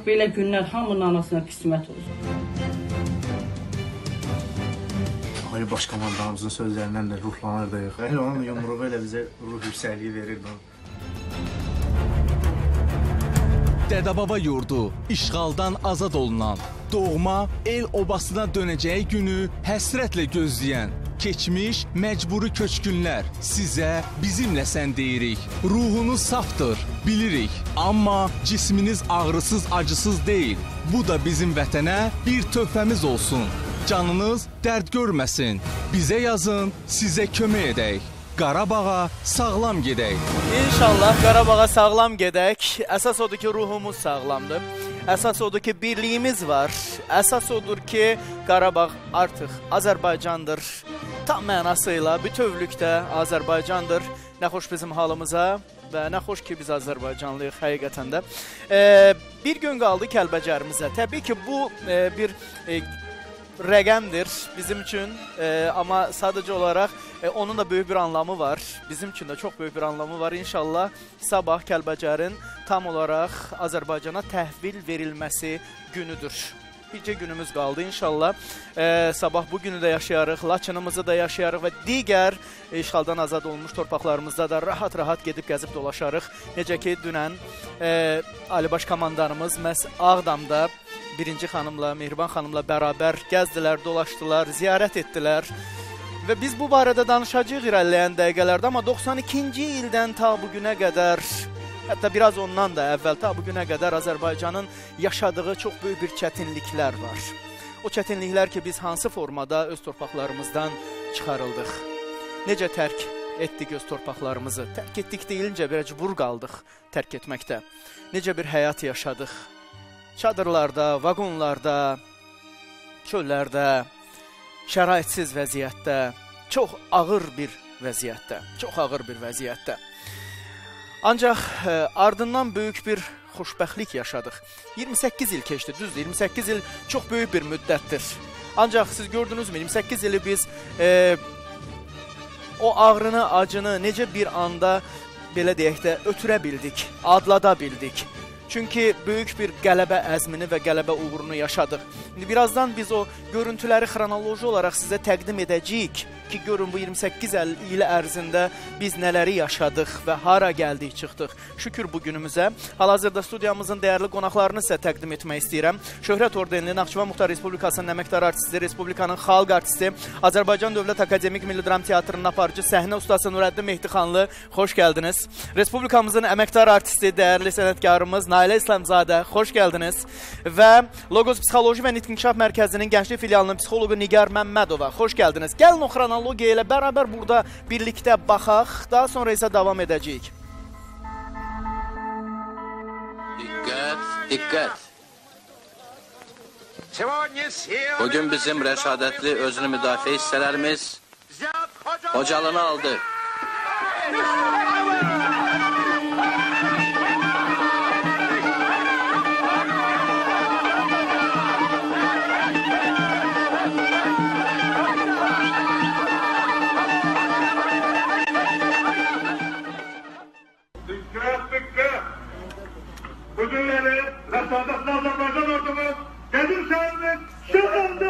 belə günlər hamının anasına qismət olsun. Ali Baş Komandanımızın sözlərindən də ruhlanırdıq. Onun yumruğu elə bizə ruh yüksəkliyi verirdi. Dədəbaba yurdu işğaldan azad olunan, doğma el obasına dönəcəyi günü həsrətlə gözləyən, keçmiş məcburi köçkünlər sizə bizimlə sən deyirik. Ruhunuz safdır, bilirik. Amma cisminiz ağrısız, acısız deyil. Bu da bizim vətənə bir töhfəmiz olsun. Canınız dərd görməsin. Bizə yazın, sizə kömək edək. Qarabağa sağlam gedək. İnşallah Qarabağa sağlam gedək. Əsas odur ki, ruhumuz sağlamdır. Əsas odur ki, birliyimiz var. Əsas odur ki, Qarabağ artıq Azərbaycandır. Tam mənasıyla, bütövlükdə Azərbaycandır. Nə xoş bizim halımıza və nə xoş ki, biz Azərbaycanlıyıq həqiqətən də. Bir gün qaldı Kəlbəcərimizə. Təbii ki, bu bir rəqəmdir bizim üçün, amma sadəcə olaraq onun da böyük bir anlamı var. Bizim üçün də çox böyük bir anlamı var. İnşallah sabah Kəlbəcərin tam olaraq Azərbaycana təhvil verilməsi günüdür. Bircə günümüz qaldı inşallah. Sabah bu günü də yaşayarıq, Laçınımızı da yaşayarıq və digər işğaldan azad olmuş torpaqlarımızda da rahat-rahat gedib gəzib dolaşarıq. Necə ki, dünən Ali Baş Komandanımız məhz Ağdamda Birinci xanımla, Mehriban xanımla bərabər gəzdilər, dolaşdılar, ziyarət etdilər. Və biz bu barədə danışacağıq irəliləyən dəqiqələrdə, amma 92-ci ildən ta bugünə qədər, hətta biraz ondan da əvvəl ta bugünə qədər Azərbaycanın yaşadığı çox böyük bir çətinliklər var. O çətinliklər ki, biz hansı formada öz torpaqlarımızdan çıxarıldıq. Necə tərk etdik öz torpaqlarımızı. Tərk etdik deyilince məcbur qaldıq tərk etməkdə. Necə bir həyat yaşadıq. Çadırlarda, vagonlarda, çöllərdə, şəraitsiz vəziyyətdə, çox ağır bir vəziyyətdə. Ancaq ardından böyük bir xoşbəxtlik yaşadıq. 28 il keçdi, düzdür, 28 il çox böyük bir müddətdir. Ancaq siz gördünüzmü, 28 ili biz o ağrını, acını necə bir anda, belə deyək də, ötürə bildik, adlada bildik. Çünki böyük bir qələbə əzmini və qələbə uğurunu yaşadıq. İndi birazdan biz o görüntüləri xronoloji olaraq sizə təqdim edəcəyik ki, görün bu 28 il ərzində biz nələri yaşadıq və hara gəldik, çıxdıq. Şükür bu günümüzə. Hal-hazırda studiyamızın dəyərli qonaqlarını sizə təqdim etmək istəyirəm. Şöhrət ordenli Naxçıvan Muxtar Respublikasının əməkdar artisti, Respublikanın xalq artisti, Azərbaycan Dövlət Akademik Milli Dram Teatrının aparıcı, səhnə ustası Nurəddin Mehdixanlı, xoş gəldiniz. Respublikamızın əməkdar artisti, dəyərli sənətkarımız Nailə İslamzadə, xoş gəldiniz. Və Logos Psixoloji və Nitq İnkişaf Mərkəzinin Gənclik Filialının psixoloqu Nigar Məmmədova, xoş gəldiniz. Gəlin o xronologiya ilə bərabər burada birlikdə baxaq, daha sonra isə davam edəcəyik. Diqqət! Bugün bizim rəşadətli özünü müdafiə hissələrimiz Xocalını aldı. Bu günleri Rəsadətli Azərbaycan ordumuz Qədim şəhərimiz şəhərdə!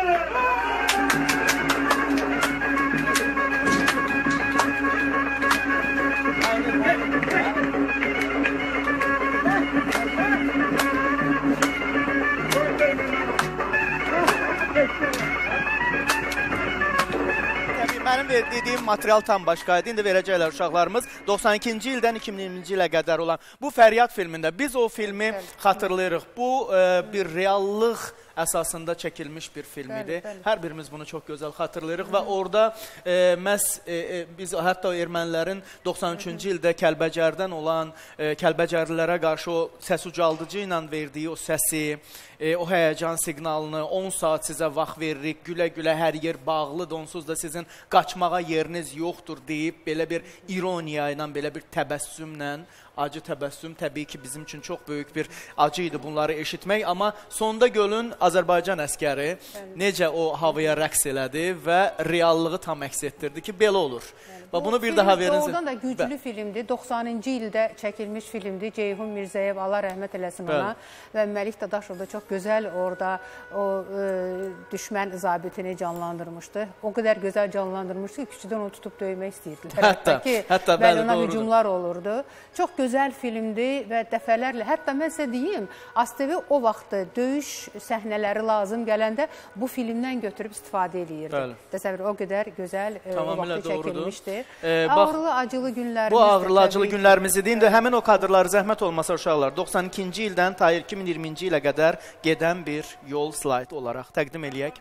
Mənim dediyim material tam başqaydı. İndi verəcəklər uşaqlarımız 92-ci ildən 2020-ci ilə qədər olan bu Fəryad filmində biz o filmi xatırlayırıq. Bu bir reallıq əsasında çəkilmiş bir film idi. Hər birimiz bunu çox gözəl xatırlayırıq və orada biz hətta ermənilərin 93-cü ildə Kəlbəcərdən olan Kəlbəcərlilərə qarşı o səs ucaldıcı ilə verdiyi o səsi, o həyəcan siqnalını, 10 saat sizə vaxt veririk, gülə-gülə hər yer bağlıdır, onsuz da sizin qaçmağa yeriniz yoxdur deyib, belə bir ironiya ilə, belə bir təbəssümlə, acı təbəssüm təbii ki bizim üçün çox böyük bir acı idi bunları eşitmək, amma sonda görün Azərbaycan əskəri necə o havaya rəqs elədi və reallığı tam əks etdirdi ki, belə olur. Və bunu bir daha veriniz. Doğrudan da güclü filmdir. 90-cı ildə çəkilmiş filmdir. Ceyhun Mirzəyev, Allah rəhmət eləsin ona. Və Məlik Dadaşov da çox gözəl orada o düşmən zabitini canlandırmışdı. O qədər gözəl canlandırmışdı ki, küçüdən onu tutub döymək istəyirdilər. Hətta bəli, ona hücumlar olurdu. Çox gözəl filmdir və dəfələrlə, hətta mən sizə deyim, ASTV o vaxtı döyüş səhnələri lazım gələndə bu filmdən götürüb istifadə edirdi. Təsəvvür, o qədər gözəl o vaxtı çəkilmişdi. Ağrılı, acılı günlərimiz. Bu ağrılı, acılı günlərimizi deyim də, həmin o kadrları zəhmət olmasa uşaqlar, 92-ci ildən ta 2020-ci ilə qədər gedən bir yol slayd olaraq təqdim eləyək.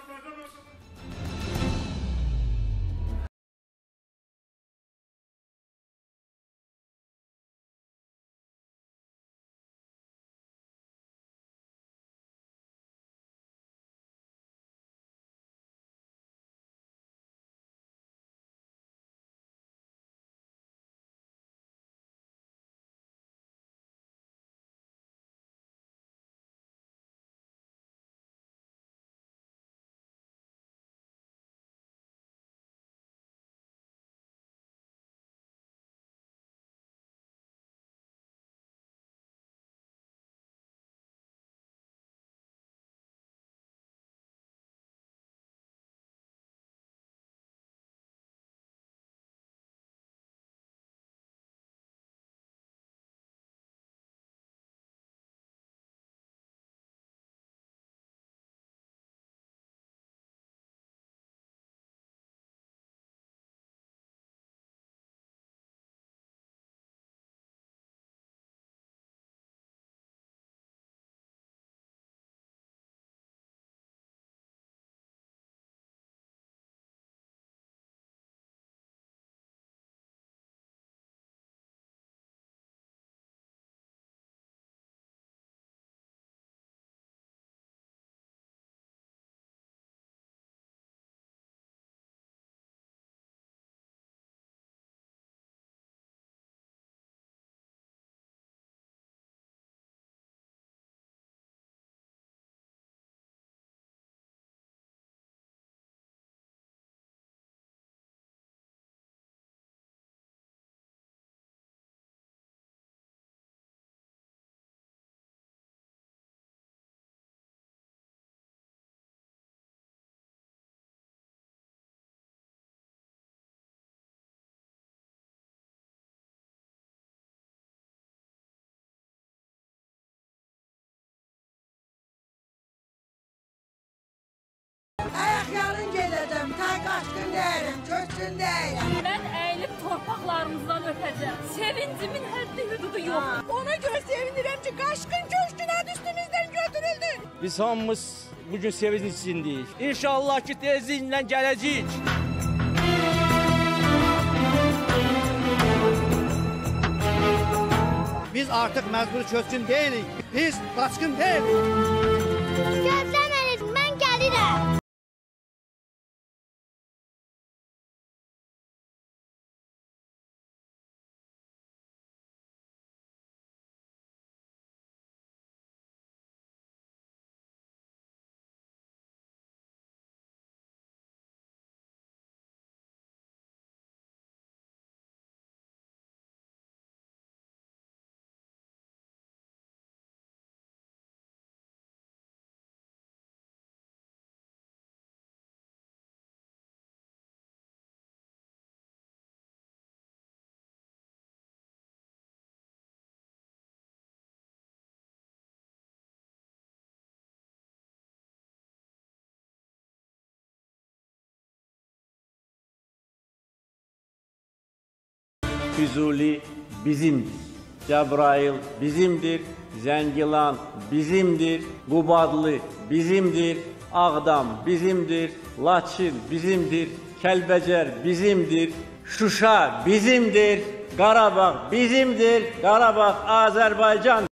Ayaqyalın gedəcəm, tay qaçqın deyirəm, köçkün deyirəm. Mən əyilib torpaqlarımızdan öpəcəm. Sevincimin həddi hüdudu yox. Ona görə sevinirəm ki, qaçqın köçkün ad üstümüzdən götürüldü. Biz hamımız bugün sevinç içindəyik. İnşallah ki, tezliklə gələcəyik. Biz artıq məcbur köçkün deyilik, biz qaçqın deyilik. Gözləməyin, mən gəlirəm. Füzuli bizimdir. Cəbrayıl bizimdir. Zəngilan bizimdir. Qubadlı bizimdir. Ağdam bizimdir. Laçın bizimdir. Kəlbəcər bizimdir. Şuşa bizimdir. Qarabağ bizimdir. Qarabağ Azərbaycan.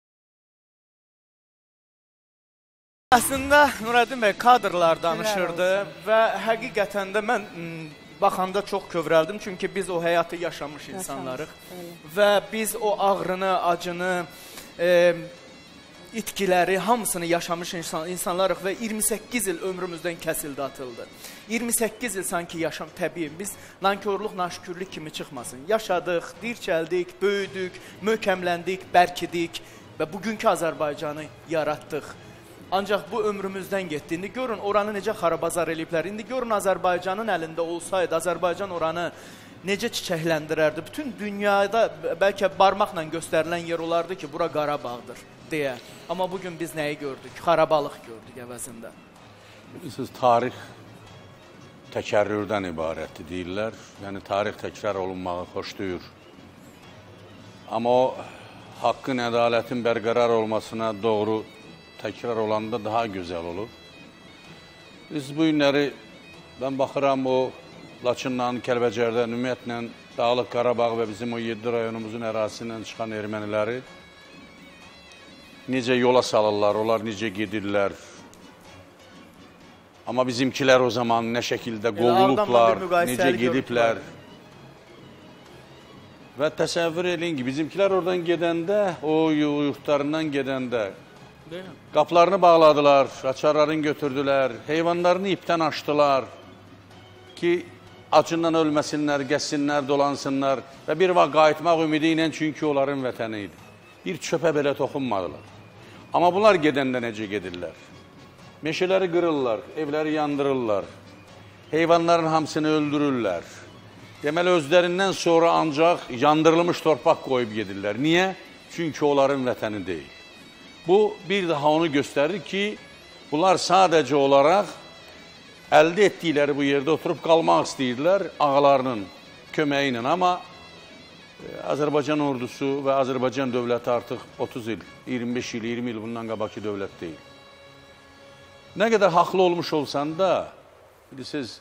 Əslində Nurəddin bəy kadrlar danışırdı və həqiqətən də mən baxanda çox kövrəldim, çünki biz o həyatı yaşamış insanlarıq və biz o ağrını, acını itkiləri, hamısını yaşamış insanlarıq və 28 il ömrümüzdən kəsildi, atıldı. 28 il sanki yaşam təbii. Biz nankörlük, naşükürlük kimi çıxmasın. Yaşadıq, dirçəldik, böyüdük, möhkəmləndik, bərkidik və bugünkü Azərbaycanı yaratdıq. Ancaq bu ömrümüzdən getdi. İndi görün oranı necə xarabazar eləyiblər. İndi görün Azərbaycanın əlində olsaydı, Azərbaycan oranı necə çiçəkləndirərdi. Bütün dünyada bəlkə barmaqla göstərilən yer olardı ki, bura Qarabağdır deyə. Amma bugün biz nəyi gördük? Xarabalıq gördük əvəzində. Bilirsiniz, tarix təkərrürdən ibarətdir deyirlər. Yəni, tarix təkrar olunmağı xoşlayır. Amma o, haqqın, ədalətin bərqərar olmasına doğru təkrar olanda daha gözəl olur. Biz bu günləri, mən baxıram o Laçından, Kəlbəcərdən, ümumiyyətlə Dağlıq Qarabağ və bizim o 7 rayonumuzun ərazisindən çıxan erməniləri necə yola salırlar, onlar necə gedirlər. Amma bizimkilər o zaman nə şəkildə qovulublar, necə gediblər. Və təsəvvür edin ki, bizimkilər oradan gedəndə, o yurtlarından gedəndə qapılarını bağladılar, açarlarını götürdülər, heyvanlarını ipdən açdılar ki, acından ölməsinlər, gəzsinlər, dolansınlar və bir vaxt qayıtmaq ümidi ilə, çünki onların vətəni idi. Bir çöpə belə toxunmadılar. Amma bunlar gedəndə necə gedirlər? Meşələri qırırlar, evləri yandırırlar, heyvanların hamısını öldürürlər. Deməli, özlərindən sonra ancaq yandırılmış torpaq qoyub gedirlər. Niyə? Çünki onların vətəni deyil. Bu, bir daha onu göstərir ki, bunlar sadəcə olaraq əldə etdikləri bu yerdə oturub qalmaq istəyirdilər ağalarının köməyi ilə. Amma Azərbaycan ordusu və Azərbaycan dövləti artıq 30 il, 25 il, 20 il bundan qabaqki dövlət deyil. Nə qədər haqlı olmuş olsan da, bilirsiniz,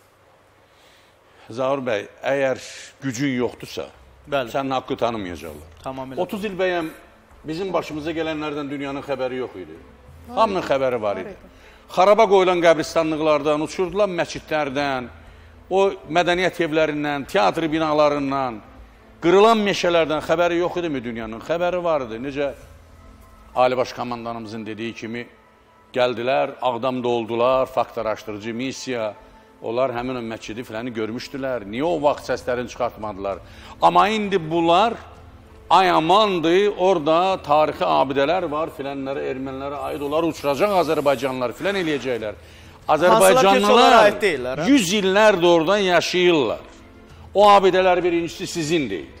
Zaur bəy, əgər gücün yoxdursa, sənin haqqı tanımayacaqlar. 30 il bəyəm bizim başımıza gələnlərdən dünyanın xəbəri yox idi. Hamının xəbəri var idi. Xaraba qoyulan qəbristanlıqlardan, uçurdulan məscidlərdən, o mədəniyyət evlərindən, teatr binalarından, qırılan meşələrdən xəbəri yox idi mi dünyanın? Xəbəri var idi. Necə Ali Baş Komandanımızın dediyi kimi gəldilər, Ağdamda oldular, fakt araşdırıcı missiya, onlar həmin o məscidi filanı görmüşdülər. Niyə o vaxt səslərini çıxartmadılar? Amma indi bunlar ayamandır, orada tarixi abidələr var, filənlərə, ermənilərə aid olar, uçuracaq Azərbaycanlılar, filan eləyəcəklər. Azərbaycanlılar 100 illərdir oradan yaşayırlar. O abidələr birincisi sizin deyil.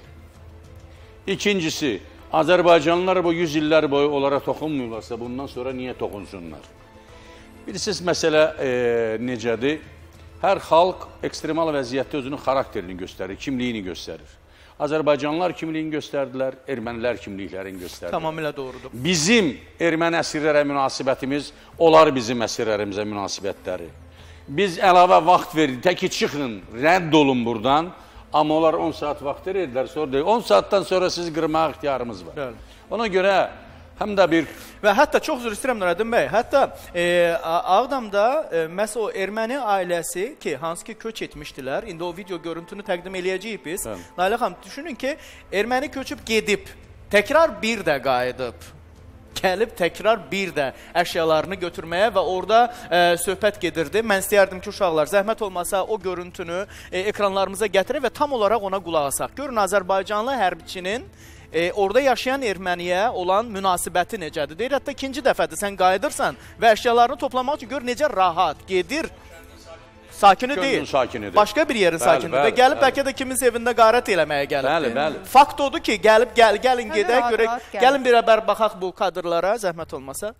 İkincisi, Azərbaycanlılar bu 100 illər boyu onlara toxunmuyorlarsa, bundan sonra niyə toxunsunlar? Bilirsiniz, məsələ necədir? Hər xalq ekstremal vəziyyətdə özünün xarakterini göstərir, kimliyini göstərir. Azərbaycanlılar kimliyini göstərdilər, ermənilər kimliklərini göstərdilər. Tamamilə doğrudur. Bizim erməni əsirlərə münasibətimiz, onlar bizim əsirlərimizə münasibətləri. Biz əlavə vaxt verdik, təki çıxın, rədd olun buradan, amma onlar 10 saat vaxt verirlər, sonra deyir, 10 saatdan sonra sizi qırmağa ixtiyarımız var. Ona görə həm də bir... Və hətta çox üzr istəyirəm Nurəddin bəy, hətta Ağdamda məhz o erməni ailəsi ki, hansı ki köç etmişdilər, indi o video görüntünü təqdim eləyəcəyik biz. Nailə xanım, düşünün ki, erməni köçüb gedib, təkrar bir də qayıdıb, gəlib təkrar bir də əşyalarını götürməyə və orada söhbət gedirdi. Mən istəyərdim ki, uşaqlar, zəhmət olmasa o görüntünü ekranlarımıza gətirir və tam olaraq ona qulaq asaq. Görün, Azərbaycanlı hərbiçinin orada yaşayan erməniyə olan münasibəti necədir? Deyir, hətta ikinci dəfədir sən qayıdırsan və əşyalarını toplamaq üçün gör necə rahat gedir. Sakini deyil, başqa bir yerin sakinidir və gəlib bəlkə də kimin evində qarət eləməyə gəlib. Fakt odur ki, gəlin gedək, görək, gəlin bir əbər baxaq bu kadrlara, zəhmət olmasa.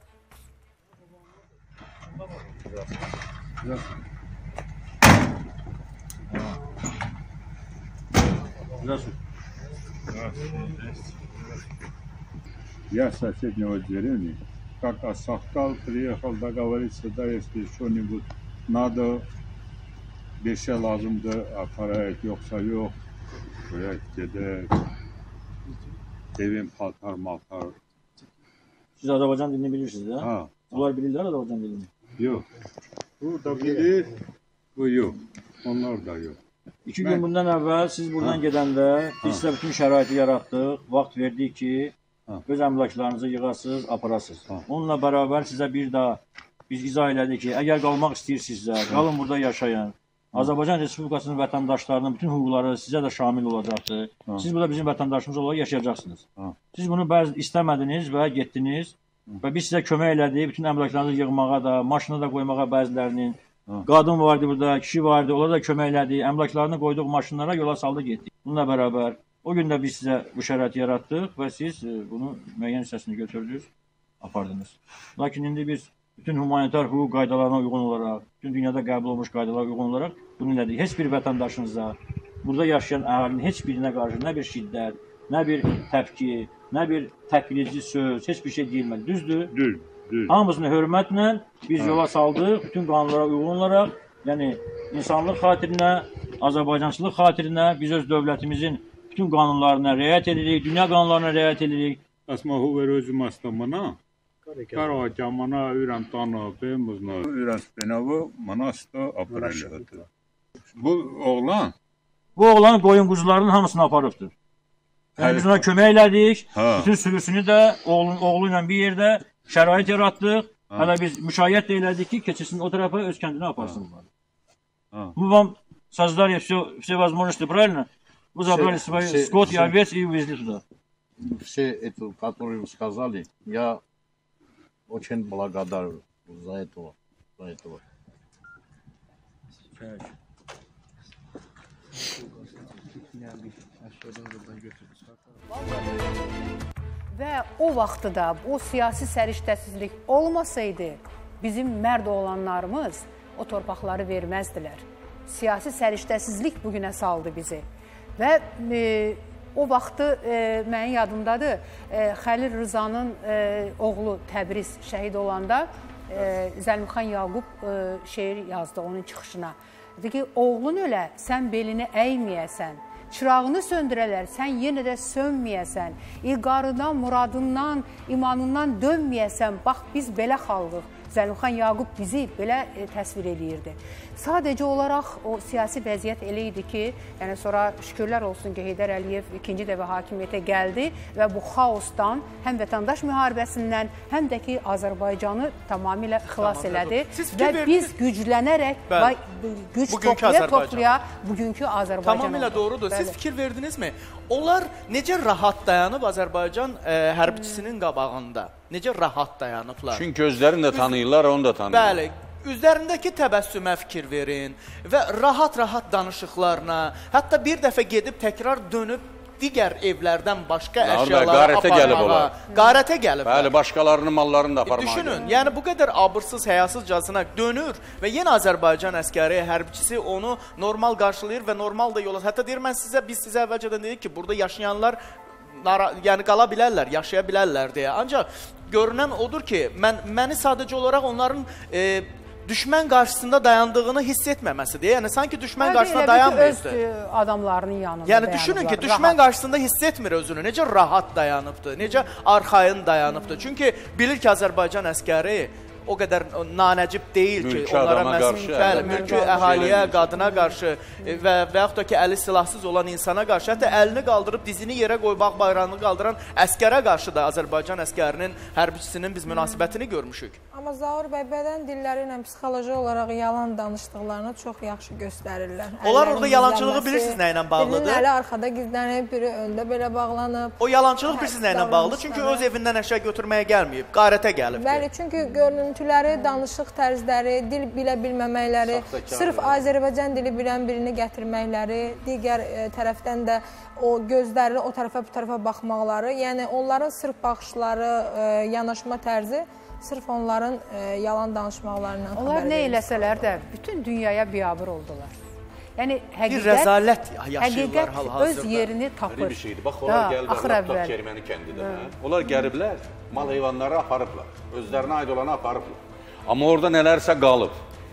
Я с соседнего деревни, как Асахкал приехал договориться, да, если что-нибудь надо, bir şey lazımdır, aparayıq, yoksa yok, buraya gedək, evin paltar maltar. Siz Azərbaycan dilini bilirsiniz, ha? Ha. Bunlar bilirlər Azərbaycan dilini? Yok. Bu da bilir, bu yok. Onlar da yok. 2 gün bundan əvvəl siz buradan gedəndə biz sizə bütün şəraiti yaratdıq, vaxt verdik ki, öz əmlaklarınızı yığasınız, aparasınız. Onunla bərabər sizə bir daha biz izah elədik ki, əgər qalmaq istəyirsinizsə, qalın burada yaşayın. Azərbaycan Respublikasının vətəndaşlarının bütün hüquqları sizə də şamil olacaqdır. Siz burada bizim vətəndaşımız olaraq yaşayacaqsınız. Siz bunu istəmədiniz və getdiniz və biz sizə kömək elədik, bütün əmlaklarınızı yığmağa da, maşına da qoymağa bəzilərinin. Qadın vardı burada, kişi vardı, onlara da kömək elədik, əmlaklarını qoyduq maşınlara, yola saldı getdik. Bununla bərabər o gün də biz sizə bu şəraiti yaratdıq və siz bunu müəyyən hissəsini götürdünüz, apardınız. Lakin indi biz bütün humanitar hüquq qaydalarına uyğun olaraq, bütün dünyada qəbul olmuş qaydalara uyğun olaraq bunu elədik. Heç bir vətəndaşınıza, burada yaşayan əhalinin heç birinə qarşı nə bir şiddət, nə bir təpki, nə bir təhqirici söz, heç bir şey deyilmədi. Düzdür? Düz. Hamısını hörmətlə biz yola saldıq, bütün qanunlara uyğun olaraq, yəni insanlıq xatirinə, Azərbaycançılıq xatirinə biz öz dövlətimizin bütün qanunlarına riayət edirik, dünya qanunlarına riayət edirik. Asmahu ver özüm astamana, Qaracamana, Ürən tanı, Bemuzna, Ürən spinavı, Manasta, Aprelyadı. Bu oğlan? Bu oğlan qoyun quzularının hamısını aparıbdır. Yəni biz ona kömək elədik, bütün sürüsünü də oğlu ilə bir yerdə şərait yaratdıq. Hələ biz müşayiət də elədik ki, keçirsin o tərəfə öz kəndinə aparsınlar. Мы вам создали все возможности, правильно? Вы забрали свои скот и овец и увезли туда. Все это, которые вы сказали, я очень благодарен за этого. Və o vaxtda o siyasi səriştəsizlik olmasaydı, bizim mərd olanlarımız o torpaqları verməzdilər. Siyasi səriştəsizlik bugünə saldı bizi. Və o vaxtı mənim yadımdadır, Xəlil Rızanın oğlu Təbriz şəhid olanda Zəlmixan Yaqub şeir yazdı onun çıxışına. Dedi ki, oğlun ölə, sən belini əyməyəsən. Çırağını söndürələr, sən yenə də sönməyəsən. İlqarından, muradından, imanından dönməyəsən. Bax, biz belə xalqıq. Zəlmixan Yaqub bizi belə təsvir edirdi. Sadəcə olaraq o siyasi vəziyyət elə idi ki, yəni sonra şükürlər olsun ki, Heydər Əliyev ikinci dəfə hakimiyyətə gəldi və bu xaosdan, həm vətəndaş müharibəsindən, həm də ki, Azərbaycanı tamamilə xilas elədi. Və biz güclənərək, güc toplaya bugünkü Azərbaycan tamamilə doğrudur. Siz fikir verdinizmi? Onlar necə rahat dayanıb Azərbaycan hərbiçisinin qabağında? Necə rahat dayanıblar? Çünki özlərini də tanıyırlar, onu da tanıyırlar. Bəli, üzlərindəki təbəssümə fikir verin və rahat-rahat danışıqlarına, hətta bir dəfə gedib təkrar dönüb digər evlərdən başqa əşyaları aparmağa, qarətə gəliblər. Bəli, başqalarının mallarını da aparmağa düşünün, yəni bu qədər abırsız, həyasızcasına dönür və yenə Azərbaycan əskəri, hərbiçisi onu normal qarşılayır və normal da yola. Hətta deyir, biz sizə əvvəlcədən dedik ki, burada yaşayanlar yəni qala bilərlər, yaşaya bilərlər deyə. Ancaq görünən odur ki, məni sadəcə olaraq onların düşmən qarşısında dayandığını hiss etməməsidir. Yəni sanki düşmən qarşısında dayanmırdı. Öz adamlarının yanında yəni düşünün ki, düşmən qarşısında hiss etmir özünü. Necə rahat dayanıbdı, necə arxayın dayanıbdı. Çünki bilir ki, Azərbaycan əskəri o qədər nanəcib deyil ki, onlara mülki əhaliyə, qadına qarşı və yaxud da ki, əli silahsız olan insana qarşı, hətta əlini qaldırıb dizini yerə qoymaq bayrağını qaldıran əskərə qarşı da Azərbaycan əskərinin, hərbiçisinin biz münasibətini görmüşük. Amma Zaur bəy, bədən dilləri ilə psixoloji olaraq yalan danışdıqlarını çox yaxşı göstərirlər. Onlar orada yalançılığı bilirsiniz nə ilə bağlıdır? Birinin əli arxada gizlənib, biri öndə belə bağlanıb. O yalançılıq bilirsiniz nə ilə bağlıdır? Çünki öz evindən əşya götürməyə gəlməyib, qarətə gəlibdir. Bəli, çünki görüntüləri, danışıq tərzləri, dil bilə bilməməkləri, sırf Azərbaycan dili bilən birini gətirməkləri, digər tərəfdən də o gözlərini o tərəfə bu tərəfə baxmaqları, yəni onların sırf baxışları, yanaşma tərzi sırf onların yalan danışmaqlarından xəbər verir. Onlar nə eləsələr də bütün dünyaya biabır oldular. Yəni bir rəzalət yaşayırlar hal-hazırda. Öz yerini tapır. Bir şeydir. Bax, onlar gəliblər Laptaq Kerməni kəndidə. Onlar gəliblər, mal heyvanları aparıblar. Özlərinə aid olanı aparıblar. Amma orada nələrsə qalıb.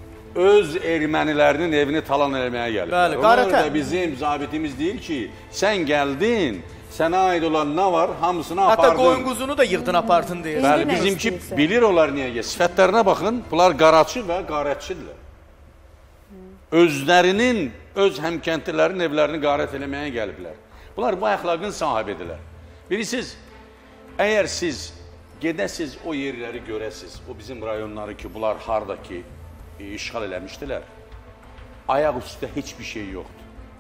Öz ermənilərinin evini talan eləməyə gəliblər. Onlar da bizim zabitimiz deyil ki, sən gəldin, sənə aid olan nə var, hamısını apardın. Hətta qoyun quzunu da yığdın, apardın deyir. Bəli, bizimki bilir onlar niyə gəlir. Sifətlərinə baxın, bunlar qaraçı və qarətçidirlər. Özlərinin, öz həmkəntlilərin evlərini qarət eləməyə gəliblər. Bunlar bu əxlaqın sahibidirlər. Bilirsiniz, Əgər siz gedəsiz o yerləri görəsiz, o bizim rayonları ki, bunlar harda ki işğal eləmişdilər, ayaq üstə heç bir şey yoxdur.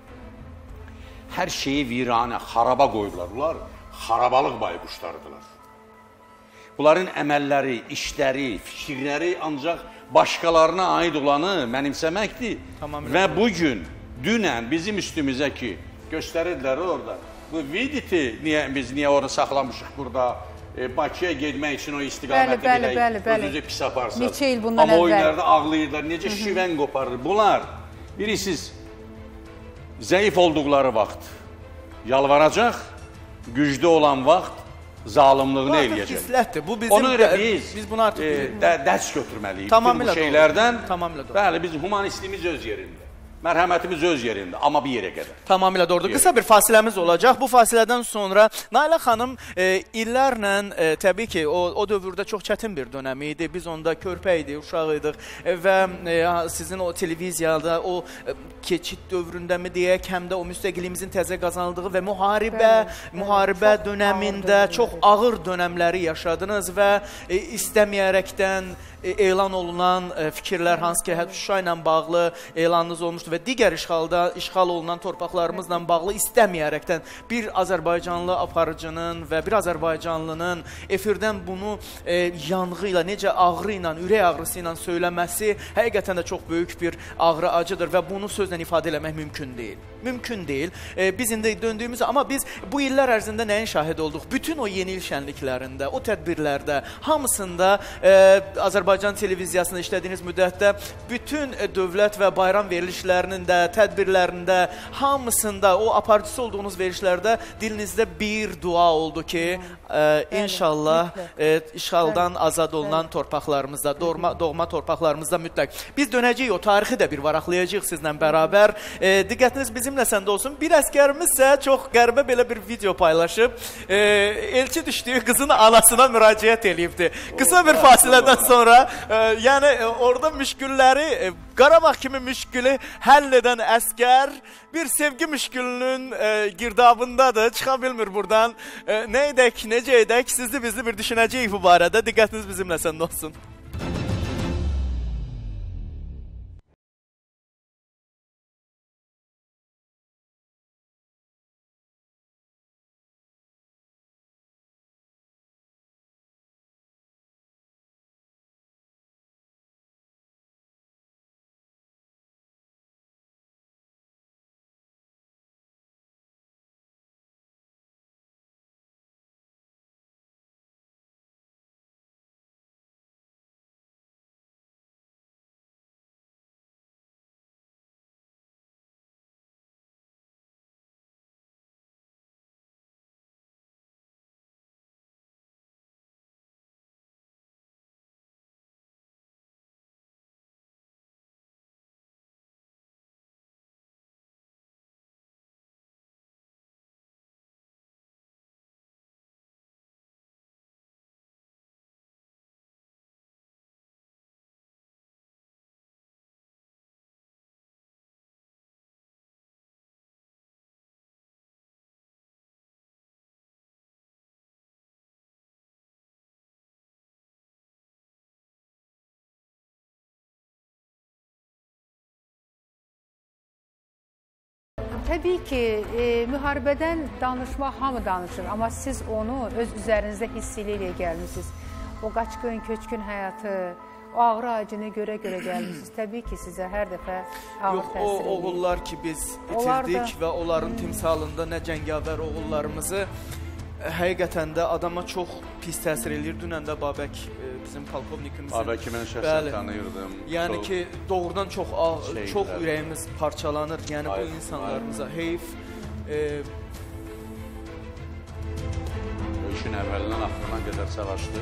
Hər şeyi viranə, xaraba qoyublar. Bunlar xarabalıq bayquşlardılar. Bunların əməlləri, işləri, fikirləri ancaq başqalarına aid olanı mənimsəməkdir. Və bugün, dünən bizim üstümüzə ki, göstərirdilər orada. Bu viditi biz niyə orada saxlamışıq burada? Bakıya getmək üçün o istiqamətdə bilək, özünüzü pis aparsınız. Neçə il bundan əvvəl. Amma o günlərdə ağlayırlar, necə şivən qoparır. Bunlar, birisiz, zəif olduqları vaxt yalvaracaq, güclü olan vaxt zalimlığını eləyəcək. İslətdir. Bu Ona görə biz bunu artıq dərs götürməliyik. Bütün bu şeylərdən, bəli, bizim humanistimiz öz yerində. Mərhəmətimiz öz yerində, amma bir yerə qədər. Tamamilə doğrudur. Qısa bir fasiləmiz olacaq. Bu fasilədən sonra Nailə xanım illərlə, təbii ki, o dövrdə çox çətin bir dönəm idi. Biz onda körpə idik, uşaq idik və sizin o televiziyada, o keçid dövründə mi deyək, həm də o müstəqiliyimizin təzə qazanıldığı və müharibə dönəmində çox ağır dönəmləri yaşadınız və istəməyərəkdən elan olunan fikirlər, hansı ki, Şuşa ilə bağlı elanınız olmuşdu və digər işğal olunan torpaqlarımızla bağlı istəməyərəkdən bir Azərbaycanlı aparıcının və bir Azərbaycanlının efirdən bunu yanğı ilə, necə ağrı ilə, ürək ağrısı ilə söyləməsi həqiqətən də çox böyük bir ağrı acıdır və bunu sözlə ifadə eləmək mümkün deyil. Mümkün deyil. Biz indi döndüyümüz, amma biz bu illər ərzində nəyin şahid olduq? Bütün o yeni il şənliklərində, o tədbirlərdə, hamısında Azərbaycan televiziyasında işlədiyiniz müddətdə bütün dövlət və bayram verilişlərinin də, tədbirlərində, hamısında, o aparıcısı olduğunuz verilişlərdə dilinizdə bir dua oldu ki, inşallah işğaldan azad olunan torpaqlarımızda, doğma torpaqlarımızda mütləq. Biz dönəcəyik, o tarixi də bir varaqlayacaq sizlə bərabər. Diqqətiniz bizimlə səndə olsun. Bir əskərimizsə çox qəribə belə bir video paylaşıb, elçi düşdüyü qızın anasına müraciət eləyibdi. Qısa bir fasilədən sonra, yəni orada müşkülləri, Qarabağ kimi müşkülü həll edən əskər bir sevgi müşkülünün girdabındadır, çıxa bilmir buradan. Nə edək, necə edək, sizli bizli bir düşünəcəyik bu barədə. Diqqətiniz bizimlə səndə olsun. Təbii ki, müharibədən danışmaq hamı danışır, amma siz onu öz üzərinizdə hiss ilə gəlmişsiniz. O qaçqın, köçkün həyatı, o ağrı acını görə gəlmişsiniz. Təbii ki, sizə hər dəfə ağır təsir edir. O oğullar ki, biz itirdik və onların timsalında nə cəngavər oğullarımızı həqiqətən də adama çox pis təsir edir. Dünən də Babək bizim polkovnikimizin... Babəki mən şəxsən tanıyırdım. Yəni ki, doğrudan çox ürəyimiz parçalanır. Yəni bu insanlarımıza heyf. O işin əvvəlindən axırına qədər savaşdı.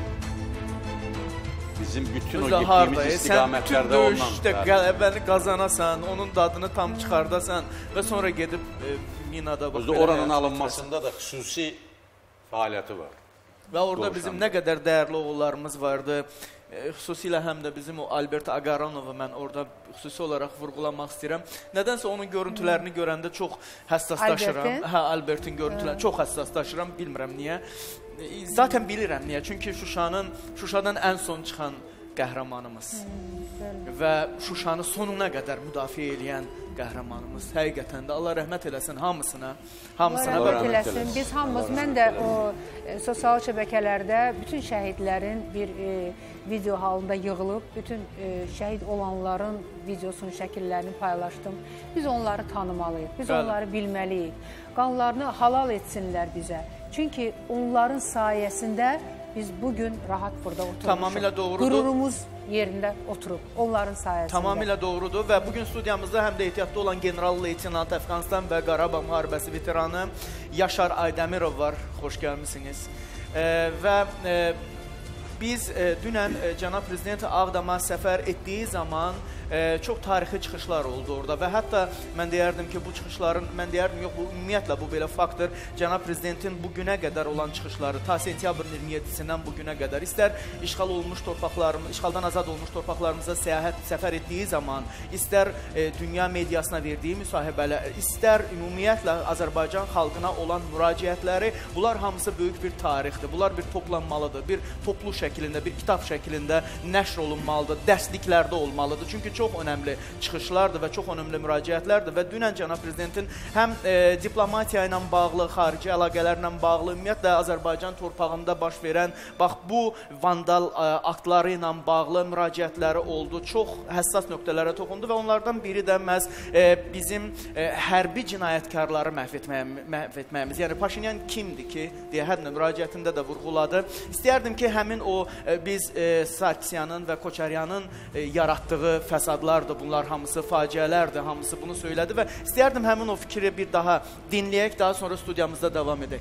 Bizim bütün o gitdiyimiz istiqamətlərdə ondan... Sən bütün döyüşdə qələbəni qazanasan, onun dadını tam çıxardasan və sonra gedib minada... Oranın alınmasında da xüsusi fəaliyyəti var. Və orada bizim nə qədər dəyərli oğullarımız vardı. xüsusilə həm də bizim o Albert Agaronovu mən orada xüsusi olaraq vurğulamaq istəyirəm. Nədənsə onun görüntülərini görəndə çox həssaslaşıram. Albertin görüntülərini çox həssaslaşıram, bilmirəm niyə. Zaten bilirəm niyə, çünki Şuşadan ən son çıxan qəhrəmanımız və Şuşanı sonuna qədər müdafiə edən qəhrəmanımız. Həqiqətən də Allah rəhmət eləsin hamısına. Rəhmət eləsin. Biz hamımız, mən də o sosial şəbəkələrdə bütün şəhidlərin bir video halında yığılıb, bütün şəhid olanların videosunun şəkillərini paylaşdım. Biz onları tanımalıyıq, biz onları bilməliyik. Qanlarını halal etsinlər bizə. Çünki onların sayəsində biz bugün rahat burada oturmuşuq. Tamamilə doğrudur. Qürurumuz yerində oturub, onların sayəsində. Tamamilə doğrudur və bugün studiyamızda həm də ehtiyatda olan general-leytenant Əfqanistan və Qarabağ müharibəsi veteranı Yaşar Aydemirov var. Xoş gəlmişsiniz. Və biz dünən cənab prezident Ağdama səfər etdiyi zaman çox tarixi çıxışlar oldu orada və hətta mən deyərdim ki, bu çıxışların, yox, bu ümumiyyətlə bu belə faktdır. Cənab prezidentin bu günə qədər olan çıxışları, ta sentyabrın 27-sindən bu günə qədər istər işğaldan azad olmuş torpaqlarımıza səfər etdiyi zaman, istər dünya mediasına verdiyi müsahibələr, istər ümumiyyətlə Azərbaycan xalqına olan müraciətləri, bunlar hamısı böyük bir tarixdir. Bunlar bir toplanmalıdır, bir toplu şəklində, bir kitab şəklində nəşr olunmalıdır, dərsliklərdə olmalıdır. Çünki çox önəmli çıxışlardır və çox önəmli müraciətlərdir və dünən cənab prezidentin həm diplomatiya ilə bağlı, xarici əlaqələrlə bağlı, ümumiyyətlə Azərbaycan torpağında baş verən, bax bu vandal aktları ilə bağlı müraciətləri oldu. Çox həssas nöqtələrə toxundu və onlardan biri də məhz bizim hərbi cinayətkarları məhv etməyimiz. Yəni Paşinyan kimdir ki, deyə hər müraciətində də vurğuladı. İstəyərdim ki, həmin o biz Sarkisyanın və Koçaryanın yaratdığı fəsadlardır, bunlar hamısı faciələrdir, hamısı bunu söylədi və istəyərdim həmin o fikri bir daha dinləyək, daha sonra studiyamızda davam edək.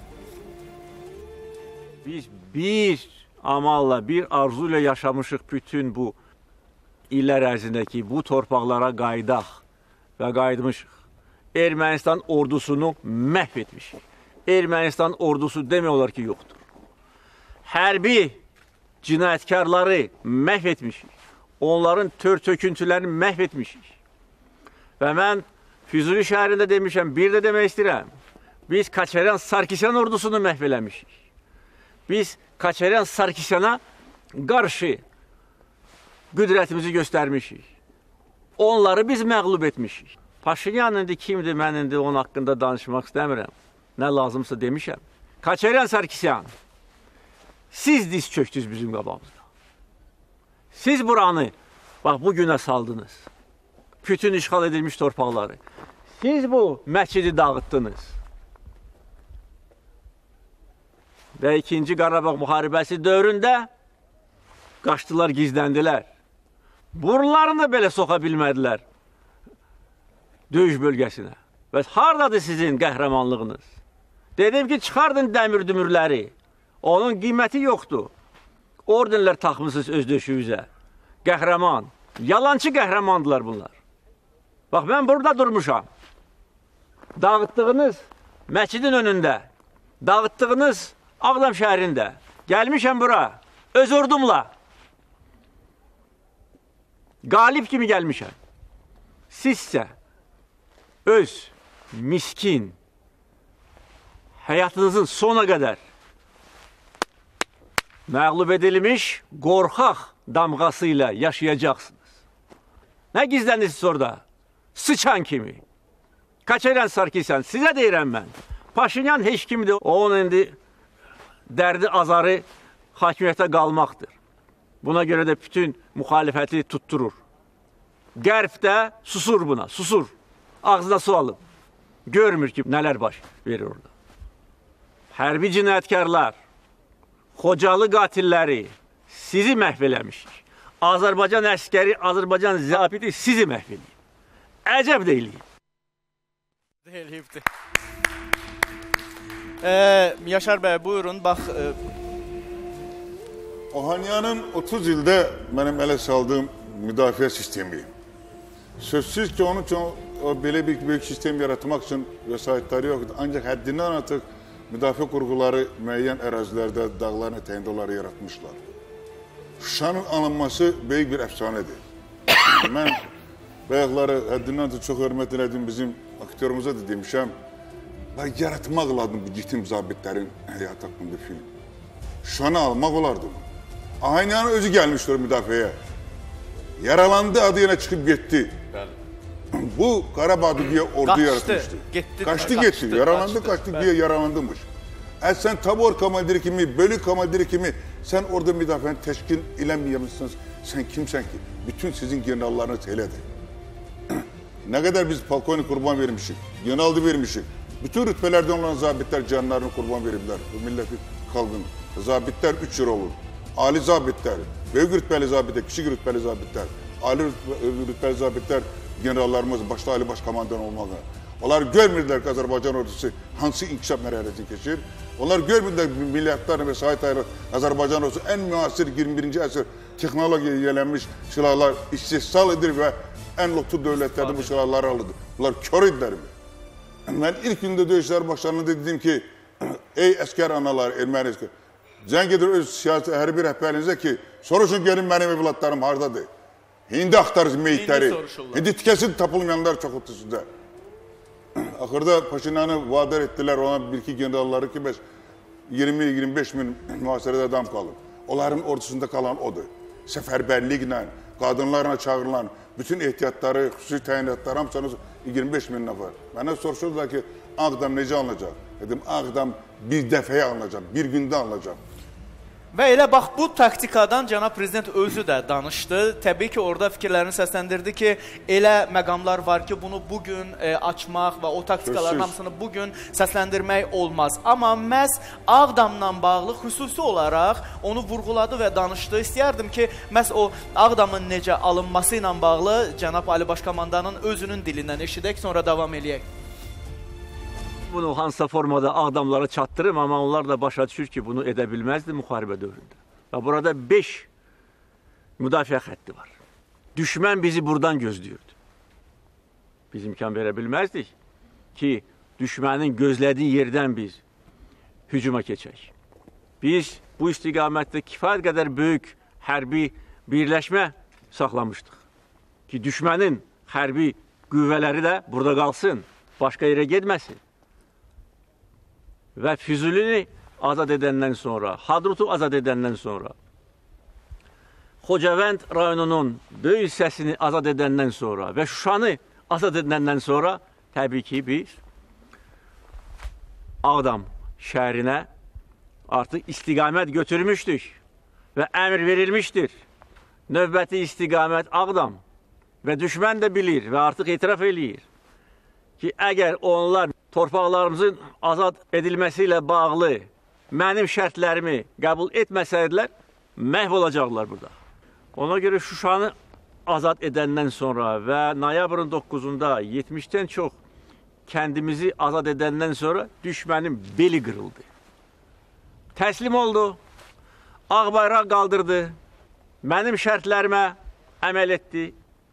Biz bir amalla, bir arzu ilə yaşamışıq bütün bu illər ərzindəki bu torpaqlara qaydaq və qayıtmışıq. Ermənistan ordusunu məhv etmişik. Ermənistan ordusu demək olar ki, yoxdur. Hərbi cinayətkarları məhv etmişik. Onların tör-töküntülərini məhv etmişik. Və mən Füzuli şəhərində demişəm, bir də demək istəyirəm. Biz Koçaryan-Sarkisyan ordusunu məhv eləmişik. Biz Koçaryan-Sarkisyana qarşı qüdrətimizi göstərmişik. Onları biz məğlub etmişik. Paşinyan indi kimdir, mən indi onun haqqında danışmaq istəmirəm. Nə lazımsa demişəm. Koçaryan-Sarkisyan, siz diz çöktünüz bizim qabağımızda. Siz buranı, bax, bu günə saldınız. Bütün işğal edilmiş torpaqları. Siz bu məscidi dağıtdınız. Və 2-ci Qarabağ müharibəsi dövründə qaçdılar, gizləndilər. Burlarını belə soxa bilmədilər döyüş bölgəsinə. Və haradadır sizin qəhrəmanlığınız? Dedim ki, çıxardın dəmir dümürləri. Onun qiyməti yoxdur. Ordenlər taxmısınız öz döşüyüzə. Qəhrəman. Yalancı qəhrəmandılar bunlar. Bax, mən burada durmuşam. Dağıtdığınız məscidin önündə, dağıtdığınız Ağdam şəhərində. Gəlmişəm bura, öz ordumla. Qalib kimi gəlmişəm. Sizsə öz miskin həyatınızın sona qədər məğlub edilmiş, qorxaq damğası ilə yaşayacaqsınız. Nə gizlənirsiniz orada? Sıçan kimi. Koçaryan-Sarkisyan, sizə deyirəm mən. Paşinyan heç kimdir. Onun indi dərdi azarı hakimiyyətə qalmaqdır. Buna görə də bütün müxalifəti tutturur. Qərb də susur buna, susur. Ağzına su alıb. Görmür ki, nələr baş verir orada. Hərbi cinayətkarlar, Xocalı qatilləri sizi məhv eləmişik. Azərbaycan əskəri, Azərbaycan zabiti sizi məhv eləyib. Əcəb deyiliyib. Deyiliyibdir. Yaşar bəy, buyurun, bax. Ohanyanın 30 ildə mənim ələ çaldığım müdafiə sistemi. Sözsüz ki, onun üçün belə bir böyük sistem yaratmaq üçün vəsaitləri yoxdur. Ancaq həddindən artıq müdafiə qurğuları müəyyən ərazilərdə, dağların ətəyində onları yaratmışlar. Şuşanın alınması böyük bir əfsanədir. Mən bayaqları həddindən də çox hörmət elədim bizim aktörümüzə də demişəm. Ben yaratmaq lazım bu yetim zabitlərin həyatı haqqında film. Şuşanı almaq olardı. Ahanyanın özü gəlmişdir müdafiəyə. Yaralandı, adı yenə çıxıb getdi. Bu Qarabağ diye ordu yaratmıştı. Kaçtı gitti. Yaralandı, kaçtı diye yaralandımış. Sen tabor komandiri kimi, bölük komandiri kimi sen orada müdafiəni təşkil eləməyəmişsiniz. Sen kimsen ki? Bütün sizin generallarınız elədir. Ne kadar biz polkovnik kurban vermişik, generaldı vermişik. Bütün rütbelerden olan zabitler canlarını kurban verirler. Bu milletin kalbini. Zabitler 3 lira olur. Ali zabitler, büyük rütbeli zabitler, küçük rütbeli zabitler, ali rütbeli zabitler generallarımız, başta Ali Başkomandan olmalı. Onlar görmürlər ki, Azərbaycan ordusu hansı inkişaf mərhələsini keçir. Onlar görmürlər milyardlar və sahət ayrı Azərbaycan ordusu ən müasir 21-ci əsr texnologiya yiyələnmiş silahlar istihsal edir və ən lotu dövlətlərdə bu silahları alırdı. Bunlar kör idilər mi? Mən ilk gündə döyüşlər başlarında dedim ki, ey əskər analar, erməni əskər, zəng edir öz siyasi hərbi rəhbərinizə ki, soruşun gelin mənim evlatlarım hardadır? Hindi axtarız meyitləri. Hindi tikəsi tapılmayanlar çoxudur sizdə. Axırda Paşinyanı vadar etdilər ona bir-iki generalları ki, 20-25 bin mühasirədə adam qalır. Onların ordusunda kalan odur. Səfərbərliklə, qadınlarına çağırılan, bütün ehtiyatları, xüsusi təyinatları hamısanız 25 bin nəfər. Mənə soruşurlar ki, Ağdam necə alınacaq? Dedim, Ağdam bir dəfəyə alınacaq, bir gündə alınacaq. Və elə bax bu taktikadan cənab prezident özü də danışdı. Təbii ki, orada fikirlərini səsləndirdi ki, elə məqamlar var ki, bunu bugün açmaq və o taktikaların hamısını bugün səsləndirmək olmaz. Amma məhz Ağdamla bağlı xüsusi olaraq onu vurğuladı və danışdı. İstəyərdim ki, məhz o Ağdamın necə alınması ilə bağlı cənab Ali Başkomandanın özünün dilindən eşidək, sonra davam eləyək. Bunu hansısa formada Ağdamlara çatdırım, amma onlar da başa düşür ki, bunu edə bilməzdi müharibə dövründə. Və burada 5 müdafiə xətti var. Düşmən bizi buradan gözləyirdi. Biz imkan verə bilməzdik ki, düşmənin gözlədiyi yerdən biz hücuma keçək. Biz bu istiqamətdə kifayət qədər böyük hərbi birləşmə saxlamışdıq. Ki, düşmənin hərbi qüvvələri də burada qalsın, başqa yerə getməsin. Və Füzulini azad edəndən sonra, Hadrutu azad edəndən sonra, Xocavənd rayonunun böyük hissəsini azad edəndən sonra və Şuşanı azad edəndən sonra təbii ki, biz Ağdam şəhərinə artıq istiqamət götürmüşdük və əmr verilmişdir. Növbəti istiqamət Ağdam və düşmən də bilir və artıq etiraf eləyir ki, əgər onlar torpaqlarımızın azad edilməsi ilə bağlı mənim şərtlərimi qəbul etməsəydilər, məhv olacaqlar burada. Ona görə Şuşanı azad edəndən sonra və noyabrın 9-da 70-dən çox kəndimizi azad edəndən sonra düşmənin beli qırıldı. Təslim oldu, ağ bayraq qaldırdı, mənim şərtlərimə əməl etdi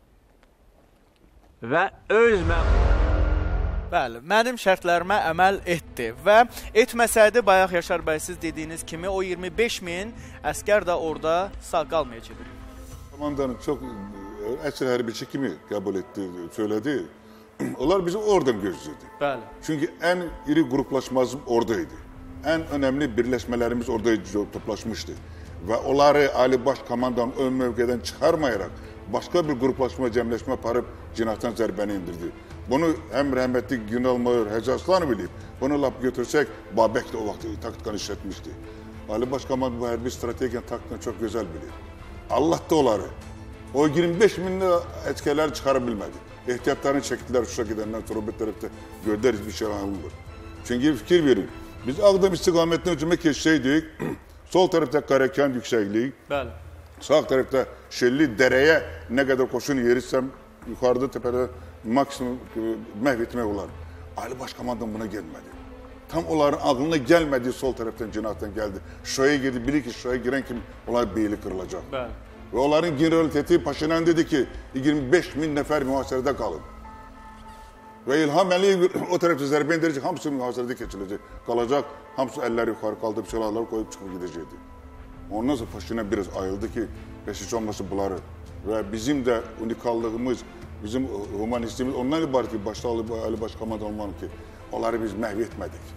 və öz Bəli, mənim şərtlərimə əməl etdi və etməsəydi, bayaq Yaşar bəy siz dediyiniz kimi o 25 min əskər də orada sağ qalmayacaq. Komandanın çox əsr hərbiçi kimi qəbul etdi, söylədi. Onlar bizi oradan gözledi. Bəli. Çünki ən iri qruplaşmamız oradaydı. Ən önəmli birləşmələrimiz orada toplaşmışdı. Və onları Ali Baş Komandanın ön mövqedən çıxarmayaraq başqa bir qruplaşma, cəmləşmə aparıb cinayətdən zərbəni indirdi. Bunu həm rəhmətli general-mayor Hacı Aslanov bilib, bunu lap götürsək, Babək də o vaxt taktikanı işlətmişdi. Ali Baş Komandan bu hərbi strategiyanın taktikanı çox gözəl bilir. Allah da onları, o 25 minli əskərləri çıxara bilmədi. Ehtiyatlarını çəkdilər Şuşa gedəndən sonra bir tərəfdə gördər bir şey alınmır. Çünki fikir verin, biz Ağdam istiqamətini hücuma keçsəydik, sol tərəfdə Qarakən yüksəklik, sağ tərəfdə Şelli dərəyə nə qədər qoşun yeritsəm, yuxarıda təpədə maksimum məhv etmək olar. Ali Baş Komandan buna gəlmədi. Tam onların ağlına gəlmədiyi sol tərəfdən cinayətdən gəldi. Şuşaya girdi, bilir ki, Şuşaya girən kimi onlar beyli qırılacaq. Və onların generaliteti Paşinyan dedi ki, 25 min nəfər mühasirədə qalın. Və İlham Əliyev o tərəfdə zərbə indirəcək, hamısı mühasirədə keçiləcək, qalacaq, hamısı əlləri yuxarı qaldırıb, silahları qoyub çıxıb gedəcəkdi. Ondan sonra Paşinyan biraz ayıldı ki, heç olmasa bunları və bizim də unikallığımız, bizim humanistimiz ondan ibarət ki, başda Ali Başkomandan olmalı ki, onları biz məhv etmədik.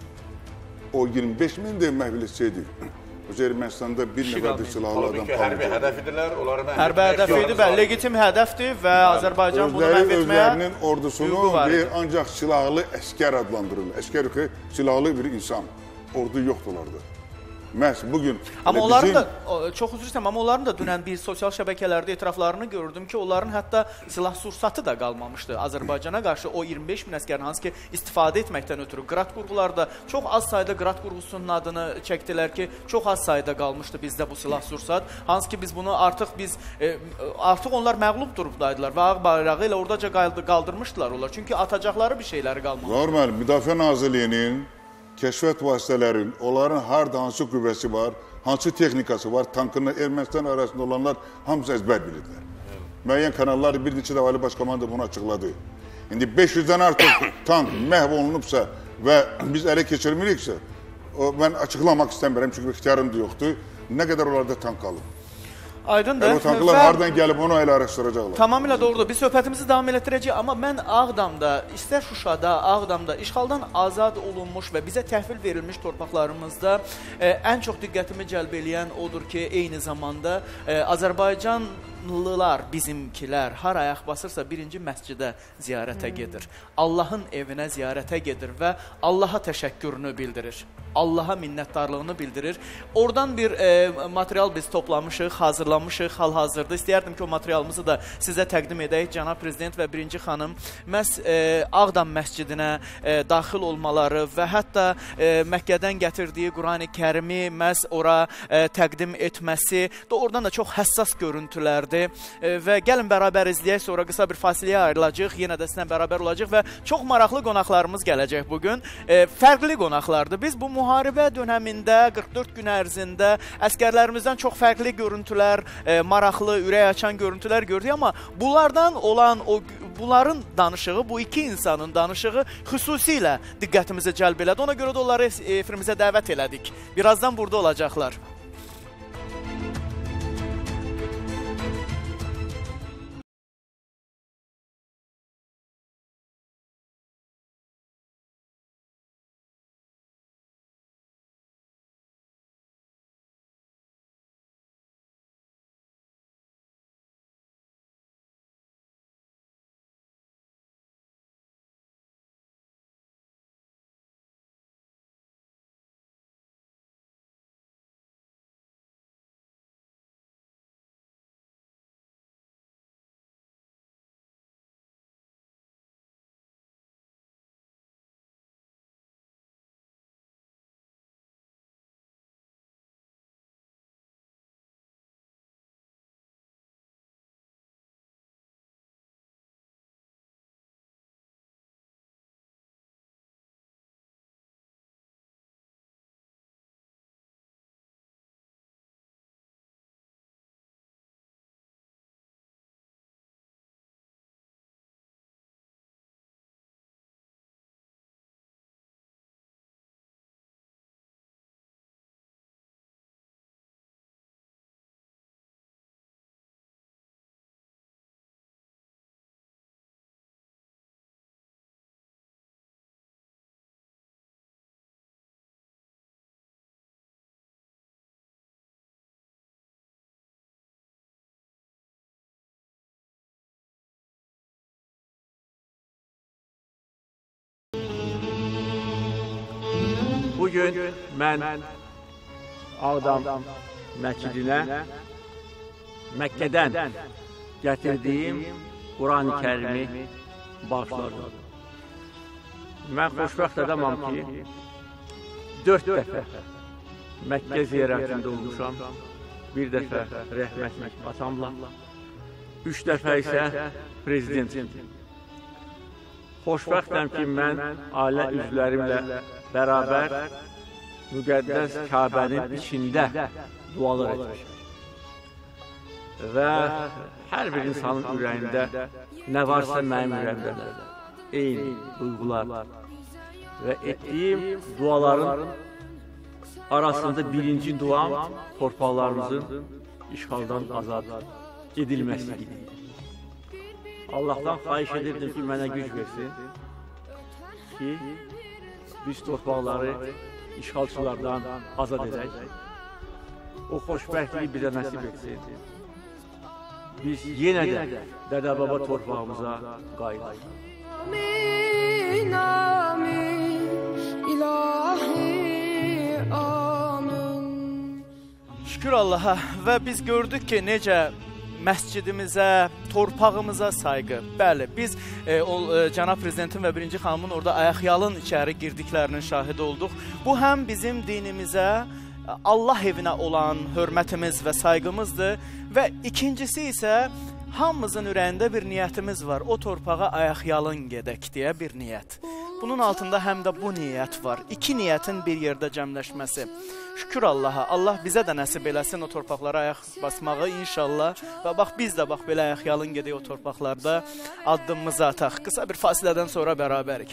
O 25 min də məhv etsəydik. Ermənistanda bir nəfərdir silahlı adam qaldı. Hərbi hədəfidirlər, onları məhv etmək. Hərbi hədəfidir və legitim hədəfdir və Azərbaycan bunu məhv etməyə özlərinin ordusunu ancaq silahlı əskər adlandırırlar. Əskər ki, silahlı bir insan. Ordu yoxdur onlarda. Məhz bugün... Amma onların da, çox üzr istəyirəm, amma onların da dünən bir sosial şəbəkələrdə etiraflarını gördüm ki, onların hətta silah sursatı da qalmamışdı Azərbaycana qarşı o 25 min əskərin hansı ki, istifadə etməkdən ötürü. Qrad qurğularda çox az sayda Qrad qurğusunun adını çəkdilər ki, çox az sayda qalmışdı bizdə bu silah sursat. Hansı ki, biz bunu artıq onlar məğlub durubdaydılar və ağ bayrağı ilə oradaca qaldırmışdılar onlar. Çünki atacaqları bir şeyləri qalmamışdı. Normal, Müdafiə Nazirliyinin kəşfiyyat vasitələrin, onların harada hansı qüvvəsi var, hansı texnikası var, tankının Ermənistan arasında olanlar hamısı əzbər bilirlər. Müəyyən kanallar bir neçə də Ali Başkomanda bunu açıqladı. İndi 500-dən artıq tank məhv olunubsa və biz ələ keçirmiriksə, mən açıqlamaq istəmirəm, çünki ixtiyarım da yoxdur, nə qədər onlarda tank qalıb. Aydındır. O tanklar haradan gəlib onu elə araşdıracaqlar. Tamamilə doğrudur. Biz söhbətimizi davam elətdirəcəyik, amma mən Ağdamda, istər Şuşada, Ağdamda işğaldan azad olunmuş və bizə təhvil verilmiş torpaqlarımızda ən çox diqqətimi cəlb eləyən odur ki, eyni zamanda Azərbaycanlılar, bizimkilər har ayaq basırsa birinci məscidə ziyarətə gedir. Allahın evinə ziyarətə gedir və Allaha təşəkkürünü bildirir. Allaha minnətdarlığını bildirir. Oradan bir material biz toplamışıq, hazırlamışıq hal-hazırda. İstəyərdim ki, o materialımızı da sizə təqdim edək. Cənab Prezident və Birinci xanım məhz Ağdam məscidinə daxil olmaları və hətta Məkkədən gətirdiyi Qurani Kərimi məhz ora təqdim etməsi də oradan da çox həssas görüntülərdir. Və gəlin bərabər izləyək, sonra qısa bir fasiləyə ayrılacaq, yenə də sizinlə bərabər olacaq və çox maraqlı qonaqlarımız gələcək bugün. Fərqli qonaqlardır. Biz bu müharibə dönəmində 44 gün ərzində əskərlərimizdən çox fərqli görüntülər, maraqlı, ürək açan görüntülər gördük, amma bunlardan olan bunların danışığı, bu iki insanın danışığı xüsusilə diqqətimizi cəlb elədi. Ona görə də onları efirimizə dəvət elədik. Birazdan burada olacaqlar. Bugün mən Ağdam məscidinə Məkkədən gətirdiyim Qurani Kərimi bağışladım. Mən xoşbəxt adamam ki, 4 dəfə Məkkə ziyarətində olmuşam, bir dəfə rəhmətli atamla, 3 dəfə isə prezidentim. Xoşbəxtəm ki, mən ailə üzvlərimlə bərabər müqəddəs Kabənin içində dualar etmişəm. Və hər bir insanın ürəyində nə varsa mənim ürəyimdə eyni duyğular və etdiyim duaların arasında birinci duam torpaqlarımızın işğaldan azad edilməsi idi. Allahdan xahiş edirdim ki, mənə güc versin ki, biz torpaqları işğalçılardan azad edək. O xoşbəxtliyi bizə nəsib etsin. Biz yenə də Dədə-baba torpağımıza qayıdaq. Amin, amin, ilahi, amin. Şükür Allaha və biz gördük ki, necə məscidimizə, torpağımıza sayğı. Bəli, biz Cənab Prezidentin və birinci xanımın orada ayaqyalın içəri girdiklərinin şahidi olduq. Bu həm bizim dinimizə, Allah evinə olan hörmətimiz və sayğımızdır və ikincisi isə hamımızın ürəyində bir niyyətimiz var. O torpağa ayaqyalın gedək deyə bir niyyət. Bunun altında həm də bu niyyət var. İki niyyətin bir yerdə cəmləşməsi. Şükür Allaha. Allah bizə də nəsib eləsin o torpaqlara ayaq basmağı inşallah. Və bax biz də bax belə ayaqyalın gedək o torpaqlarda addımımızı ataq. Qısa bir fasilədən sonra bərabərik.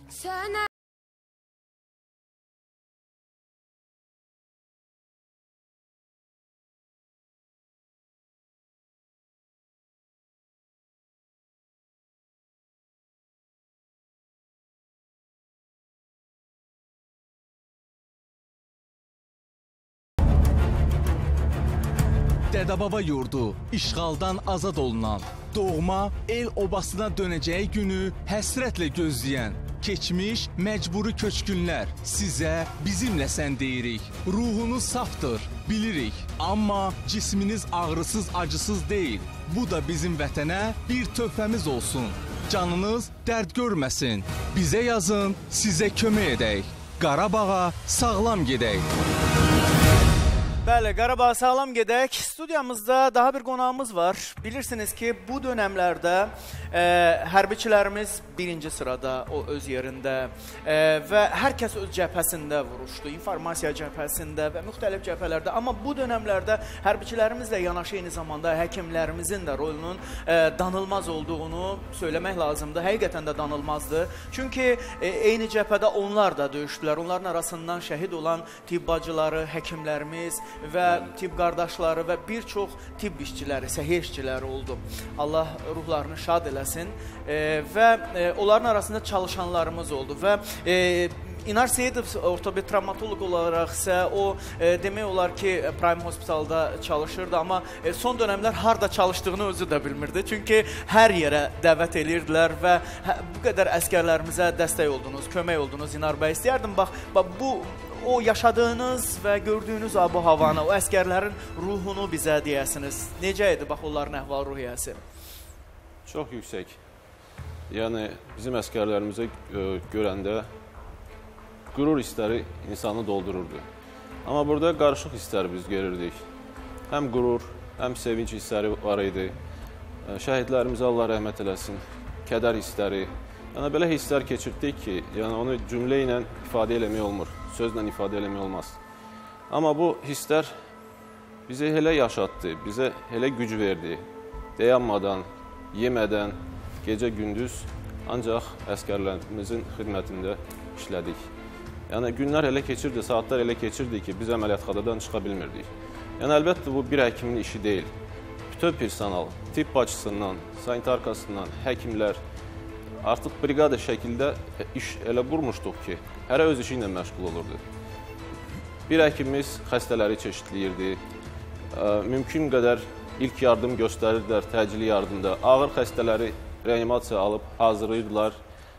Dədə-baba yurdu işğaldan azad olunan, doğma el obasına dönəcəyi günü həsrətlə gözləyən, keçmiş məcburi köçkünlər sizə bizimlə sən deyirik. Ruhunuz safdır, bilirik. Amma cisminiz ağrısız, acısız deyil. Bu da bizim vətənə bir töhfəmiz olsun. Canınız dərd görməsin. Bizə yazın, sizə kömək edək. Qarabağa sağlam gedək. Bəli, Qarabağa sağlam gedək. Studiyamızda daha bir qonağımız var. Bilirsiniz ki, bu dönəmlərdə hərbiçilərimiz birinci sırada, o öz yerində və hər kəs öz cəbhəsində vuruşdu. İnformasiya cəbhəsində və müxtəlif cəbhələrdə. Amma bu dönəmlərdə hərbiçilərimizlə yanaşı eyni zamanda həkimlərimizin də rolunun danılmaz olduğunu söyləmək lazımdır. Həqiqətən də danılmazdır. Çünki eyni cəbhədə onlar da döyüşdülər. Onların arasından şəhid olan tibbacıları, həkimlərimiz və tibb qardaşları və bir çox tibb işçiləri, səhiyyə işçiləri oldu. Allah ruhlarını şad eləsin və onların arasında çalışanlarımız oldu və İnar Seyidov ortoped travmatoloq olaraq isə o demək olar ki, Prime Hospitalda çalışırdı, amma son dönəmlər harda çalışdığını özü də bilmirdi. Çünki hər yerə dəvət edirdilər və bu qədər əskərlərimizə dəstək oldunuz, kömək oldunuz İnar bəy. İstəyərdim, bax, bu o yaşadığınız və gördüyünüz abu-havanı, o əskərlərin ruhunu bizə deyəsiniz. Necə idi, bax, onların əhval-ruhiyyəsi? Çox yüksək. Yəni, bizim əskərlərimizə görəndə qürur hissləri insanı doldururdu. Amma burada qarışıq hissləri biz görürdük. Həm qürur, həm sevinç hissləri var idi. Şəhidlərimizə Allah rəhmət eləsin, kədər hissləri. Yəni, belə hisslər keçirdik ki, yəni onu cümlə ilə ifadə eləmək olmur, sözlə ifadə eləmək olmaz. Amma bu hisslər bizi elə yaşatdı, bizə elə güc verdi. Dayanmadan, yemədən, gecə-gündüz ancaq əskərlərimizin xidmətində işlədik. Yəni, günlər elə keçirdi, saatlar elə keçirdi ki, biz əməliyyatxanadan çıxa bilmirdik. Yəni, əlbəttə, bu bir həkimin işi deyil. Bütöv personal, tibb bacısından, sanitarkasından, həkimlər, artıq briqada şəkildə iş elə vurmuşduq ki, hərə öz işi ilə məşğul olurdu. Bir həkimimiz xəstələri çeşidləyirdi, mümkün qədər ilk yardım göstərirdilər təcili yardımda. Ağır xəstələri reanimasiya alıb hazırlayırdılar.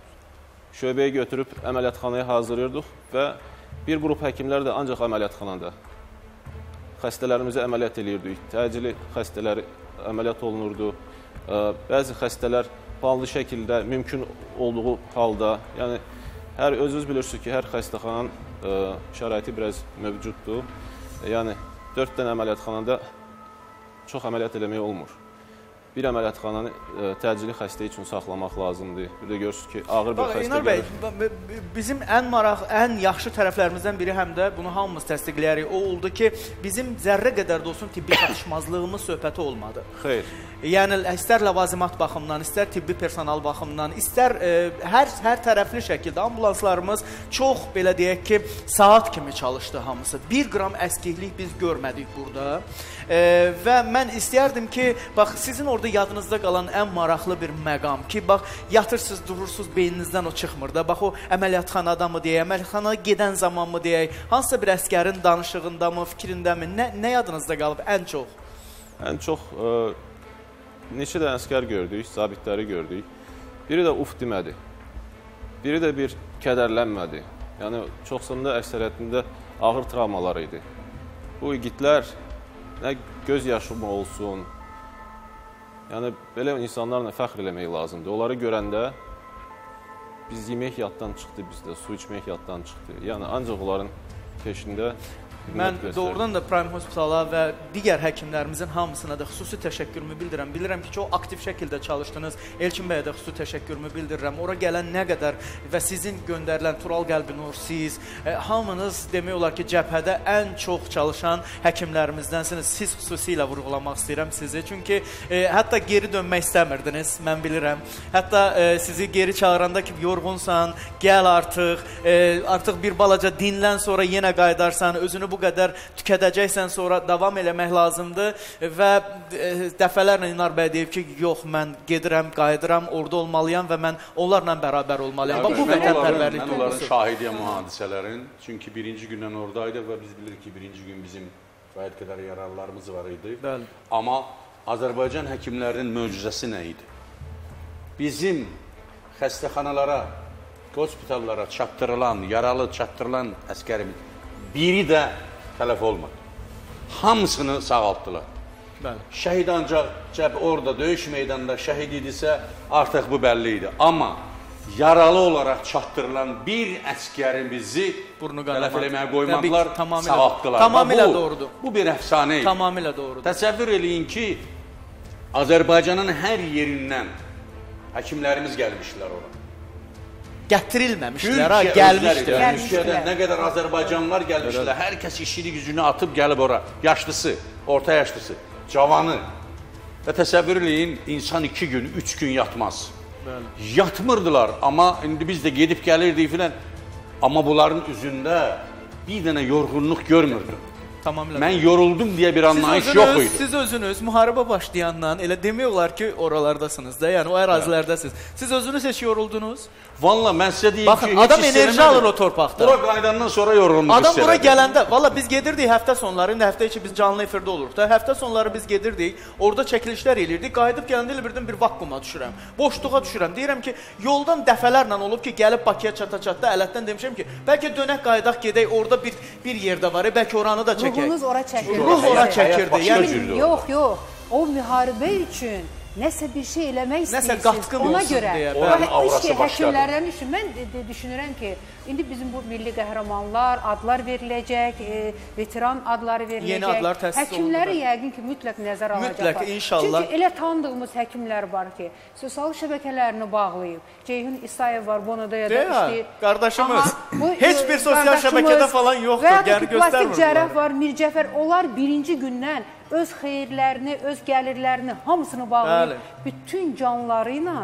Şöbəyə götürüb əməliyyatxanaya hazırlayırdıq və bir qrup həkimlər də ancaq əməliyyatxanada xəstələrimizi əməliyyat edirdik. Təcili xəstələr əməliyyat olunurdu. Bəzi xəstələr planlı şəkildə mümkün olduğu halda, yəni özünüz bilirsiniz ki, hər xəstəxananın şəraiti biraz mövcuddur. Yəni 4 dənə əməliyyatxanada çox əməliyyat eləmək olmur. bir əməliyyatxananı təcili xəstə üçün saxlamaq lazımdır. Bir də görürsünüz ki, ağır bir xəstə İnar bəy, bizim ən yaxşı tərəflərimizdən biri həm də bunu hamımız təsdiqləyərik. O oldu ki, bizim zərrə qədər də olsun tibbi çatışmazlığımız söhbəti olmadı. Xeyr. Yəni, istər ləvazimat baxımından, istər tibbi personal baxımından, istər hər tərəfli şəkildə ambulanslarımız çox, belə deyək ki, saat kimi çalışdı hamısı. 1 qram əskiklik biz görmədik burada. Və mən istəyərdim ki, bax, sizin orada yadınızda qalan ən maraqlı bir məqam ki, bax, yatırsınız, durursunuz, beyninizdən o çıxmır da. Bax, o əməliyyatxanada mı deyək, əməliyyatxanaya gedən zaman mı deyək, hansısa bir əskərin danışığında mı, fikrində mi, nə yadınızda qalıb ən çox? Ən çox neçə də əskər gördük, zabitləri gördük. Biri də uf demədi. Biri də bir kədərlənmədi. Yəni, çoxsunda əksəriyyətində ağır travmalar idi. Bu igidlər nə göz yaşımı olsun, yəni belə insanlarla fəxr eləmək lazımdır. Onları görəndə biz yemək yaddan çıxdı bizdə, su içmək yaddan çıxdı. Yəni, ancaq onların peşində Mən doğrudan da Prime Hospitala və digər həkimlərimizin hamısına da xüsusi təşəkkürümü bildirirəm. Bilirəm ki, çox aktiv şəkildə çalışdınız. Elçin bəyə də xüsusi təşəkkürümü bildirirəm. Ora gələn nə qədər və sizin göndərilən Tural Qəlbinur, siz, hamınız demək olar ki, cəbhədə ən çox çalışan həkimlərimizdənsiniz. Siz xüsusilə vurğulamaq istəyirəm sizi. Çünki hətta geri dönmək istəmirdiniz, mən bilirəm. Hətta sizi geri çağıranda ki, yorğunsan, gəl artıq bir balaca dinlən, sonra yenə qayıdarsan, özünü bu qədər tükədəcəksən, sonra davam eləmək lazımdır və dəfələrlə İnar bəy deyib ki, yox, mən gedirəm, qayıdıram, orada olmalıyam və mən onlarla bərabər olmalıyam. Bu vətənpərvərlik duyğusu. Mən onların şahidiyəm o hadisələrin. Çünki birinci gündən oradaydıq və biz bilirik ki, birinci gün bizim gayet qədər yararlarımız var idi. Bəli. Amma Azərbaycan həkimlərinin möcüzəsi nə idi? Bizim xəstəxanalara, hospitallara çatdırılan, yaralı çatdırılan əskərimiz biri də tələf olmadı. Hamısını sağaltdılar. Bəli. Şəhid ancaq orada döyüş meydanında şəhid idisə artıq bu bəlli idi. Amma yaralı olaraq çatdırılan bir əskərimizi tələf eləməyə qoymadılar, sağaltdılar. Tamamilə doğrudur. Bu bir əfsanə idi. Tamamilə doğrudur. Təsəvvür eləyin ki, Azərbaycanın hər yerindən həkimlərimiz gəlmişlər ora. Gətirilməmişlər, gəlmişdir. Türkiyədən nə qədər Azərbaycanlılar gəlmişlər, hər kəs işini gücünü atıb gəlib ora. Yaşlısı, orta yaşlısı, cavanı. Və təsəvvür eləyin, insan 2 gün, 3 gün yatmaz. Yatmırdılar, amma indi biz də gedib gəlirdik filan. Amma bunların üzündə bir dənə yorğunluq görmürdüm. Tamamilə. Mən yoruldum deyə bir anlayış yox idi. Siz özünüz müharibə başlayandan elə demək olar ki, oralardasınız da, yəni o ərazilərdəsiniz. Siz özünüz heç yoruldunuz? Valla mən sizə deyim ki, adam enerji alır o torpaqda. Bura qaydandan sonra yorulmuş adam bura gələndə, valla biz gedirdik həftə sonları, indi həftə içi biz canlı efirdə oluruq da, həftə sonları biz gedirdik, orada çəkilişlər elirdik, qayıdıb gələndə elə birdən bir vakkuma düşürəm, boşluğa düşürəm. Deyirəm ki, yoldan dəfələrlə olub ki, gəlib Bakıya çata-çatda ələtdən demişəm ki, bəlkə dönək qayıdaq gedək, orada bir yerdə var, bəlkə oranı da çəkək. Ruhunuz ora çəkirdi. Ruh ora çəkirdi. Yox, o müharibə üçün nəsə bir şey eləmək istəyirsiniz. Nəsə qatqın ona olsun görə. deyə. Oranın aurası başladı. Həkimlərdən üçün mən düşünürəm ki, indi bizim bu milli qəhrəmanlar, adlar veriləcək, veteran adları veriləcək. Yeni adlar təsis olundu. Həkimləri yəqin ki, mütləq nəzər alacaqlar. Mütləq, inşallah. Çünki elə tanıdığımız həkimlər var ki, sosial şəbəkələrini bağlayıb. Ceyhun İsayev var, Bonadaya da işləyir. Qardaşımız, heç bir sosial şəbəkədə falan yoxdur, yəni göstərmir. Plastik cərrah var, Mircəfər, onlar birinci gündən öz xeyirlərini, öz gəlirlərini hamısını bağlayıb, bütün canları ilə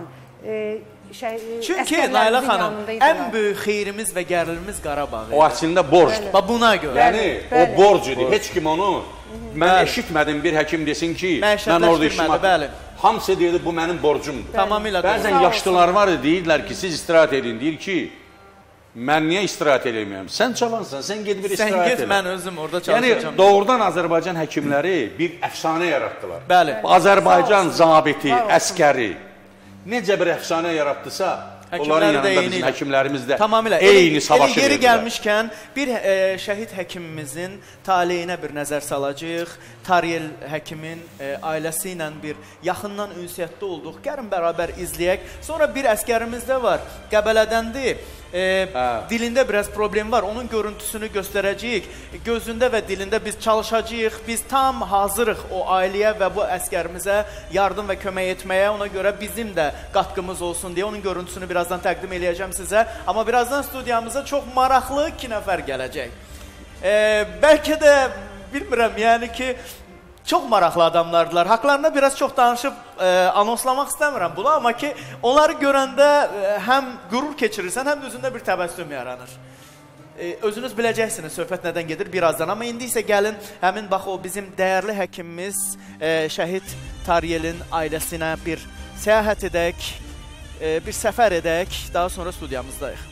çünki Nailə xanım, ən böyük xeyrimiz və gərilimiz Qarabağ idi. O əslində borcdur. Buna görə. Yəni, o borc idi. Heç kim onu, mən eşitmədim bir həkim desin ki, mən orada işim atım. Hamısı deyirdi, bu mənim borcumdur. Tamamilə. Bəzən yaşlılar var, deyirlər ki, siz istirahat edin. Deyir ki, mən niyə istirahat eləməyəm? Sən cavansan, sən gedib bir istirahat elə. Sən get, mən özüm orada çalışacağım. Yəni, doğrudan Azərbaycan həkimləri bir əfsanə yaratdılar. Bəli. Azərbaycan zabiti, əskəri necə bir əfsanə yaratdısa, onların yanında bizim həkimlərimiz də eyni savaşı verirlər. Yeri gəlmişkən, bir şəhid həkimimizin taleyinə bir nəzər salacaq. Tariyel həkimin ailəsi ilə bir yaxından ünsiyyətdə olduq. Gəlin bərabər izləyək. Sonra bir əskərimiz də var, Qəbələdəndir. dilində biraz problem var. Onun görüntüsünü göstərəcəyik. Gözündə və dilində biz çalışacağıq. Biz tam hazırıq o ailəyə və bu əskərimizə yardım və kömək etməyə. Ona görə bizim də qatqımız olsun deyə onun görüntüsünü birazdan təqdim eləyəcəm sizə. Amma birazdan studiyamıza çox maraqlı 2 nəfər gələcək. Bəlkə də bilmirəm, yəni ki, çox maraqlı adamlardılar. Haqlarına biraz çox danışıb anonslamaq istəmirəm bunu, amma ki, onları görəndə həm qürur keçirirsən, həm də özündə bir təbəssüm yaranır. Özünüz biləcəksiniz söhbət nədən gedir birazdan. Amma indi isə gəlin, həmin bax o bizim dəyərli həkimimiz şəhid Taryelin ailəsinə bir səyahət edək, bir səfər edək, daha sonra studiyamızdayıq.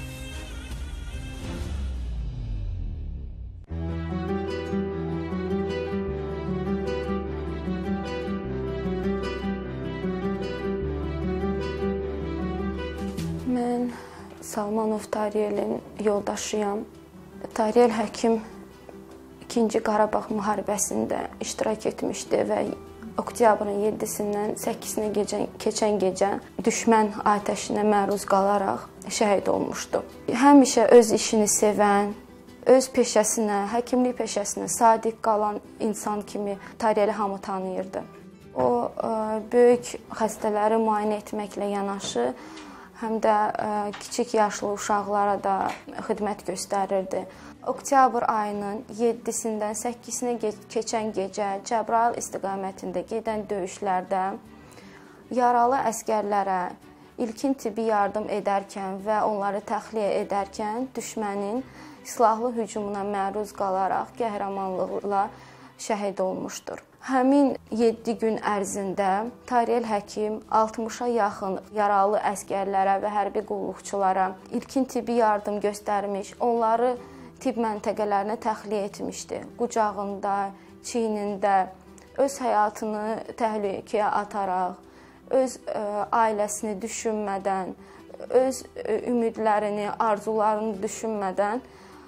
Mən Salmanov Taryelin yoldaşıyam. Taryel həkim 2-ci Qarabağ müharibəsində iştirak etmişdi və oktyabrın 7-sindən 8-nə keçən gecə düşmən atəşinə məruz qalaraq şəhid olmuşdu. Həmişə öz işini sevən, öz peşəsinə, həkimlik peşəsinə sadiq qalan insan kimi Taryeli hamı tanıyırdı. O, böyük xəstələri müayinə etməklə yanaşı, həm də kiçik yaşlı uşaqlara da xidmət göstərirdi. Oktyabr ayının 7-sindən 8-nə keçən gecə Cəbrayıl istiqamətində gedən döyüşlərdə yaralı əskərlərə ilkin tibbi yardım edərkən və onları təxliyə edərkən düşmənin silahlı hücumuna məruz qalaraq qəhrəmanlıqla şəhid olmuşdur. Həmin 7 gün ərzində Taryel həkim 60-a yaxın yaralı əskərlərə və hərbi qulluqçulara ilkin tibbi yardım göstərmiş, onları tibb məntəqələrinə təxliyə etmişdi. Qucağında, çiynində öz həyatını təhlükəyə ataraq, öz ailəsini düşünmədən, öz ümidlərini, arzularını düşünmədən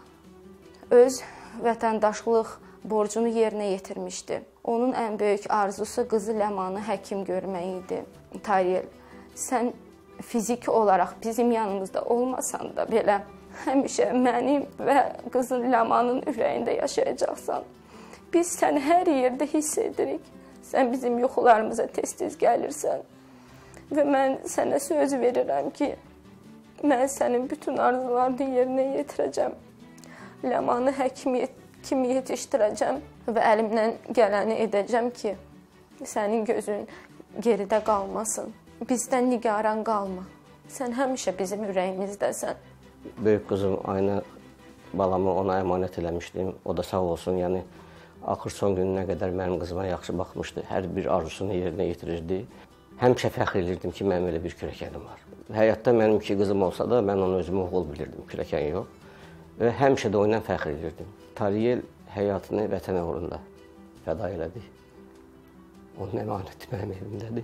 öz vətəndaşlıq borcunu yerinə yetirmişdi. Onun ən böyük arzusu qızı Ləmanı həkim görmək idi. Taryel, sən fiziki olaraq bizim yanımızda olmasan da belə həmişə mənim və qızın Ləmanın ürəyində yaşayacaqsan. Biz səni hər yerdə hiss edirik. Sən bizim yuxularımıza tez-tez gəlirsən. Və mən sənə söz verirəm ki, mən sənin bütün arzularını yerinə yetirəcəm. Ləmanı həkim kimi yetişdirəcəm və əlimdən gələni edəcəm ki, sənin gözün geridə qalmasın. Bizdən nigaran qalma. Sən həmişə bizim ürəyimizdəsən. Böyük qızım Aynə balamı ona əmanət eləmişdim. O da sağ olsun, yəni axır son gününə qədər mənim qızıma yaxşı baxmışdı. Hər bir arzusunu yerinə yetirirdi. Həmişə fəxr edirdim ki, mənim elə bir kürəkənim var. Həyatda mənim 2 qızım olsa da mən onu özümü oğul bilirdim, kürəkən yox. Və həmişə də o ilə fəxr edirdim. Taryel həyatını vətən uğrunda fəda elədi. Onun əmanəti mənim evimdədir.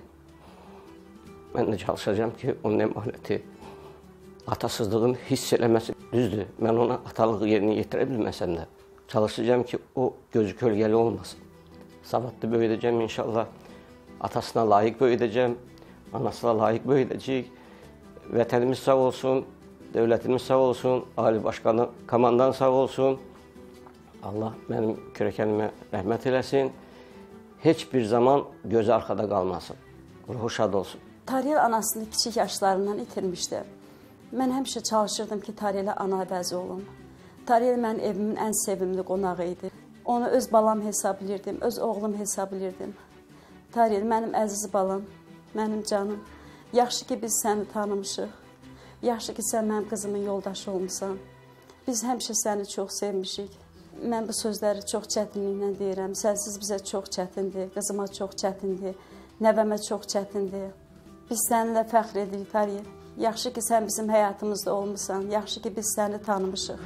Mən də çalışacağam ki, onun əmanəti atasızlığını hiss eləməsi düzdür. Mən ona atalıq yerini yetirə bilməsəm də çalışacağam ki, o gözü kölgəli olmasın. Savadlı böyüdəcəm inşallah. Atasına layiq böyüdəcəm, anasına layiq böyüdəcək. Vətənimiz sağ olsun, dövlətimiz sağ olsun, Ali Başkanı, komandan sağ olsun. Allah mənim kürəkənimə rəhmət eləsin. Heç bir zaman gözü arxada qalmasın. Ruhu şad olsun. Taryel anasını kiçik yaşlarından itirmişdi. Mən həmişə çalışırdım ki, Taryelə ana əvəzi olum. Taryel mənim evimin ən sevimli qonağı idi. Onu öz balam hesab bilirdim, öz oğlum hesab bilirdim. Taryel, mənim əziz balam, mənim canım. Yaxşı ki, biz səni tanımışıq. Yaxşı ki, sən mənim qızımın yoldaşı olmuşsan. Biz həmişə səni çox sevmişik. Mən bu sözləri çox çətinliklə deyirəm. Sənsiz bizə çox çətindir, qızıma çox çətindir, nəvəmə çox çətindir. Biz səninlə fəxr edirik, Taryel. Yaxşı ki, sən bizim həyatımızda olmuşsan. Yaxşı ki, biz səni tanımışıq.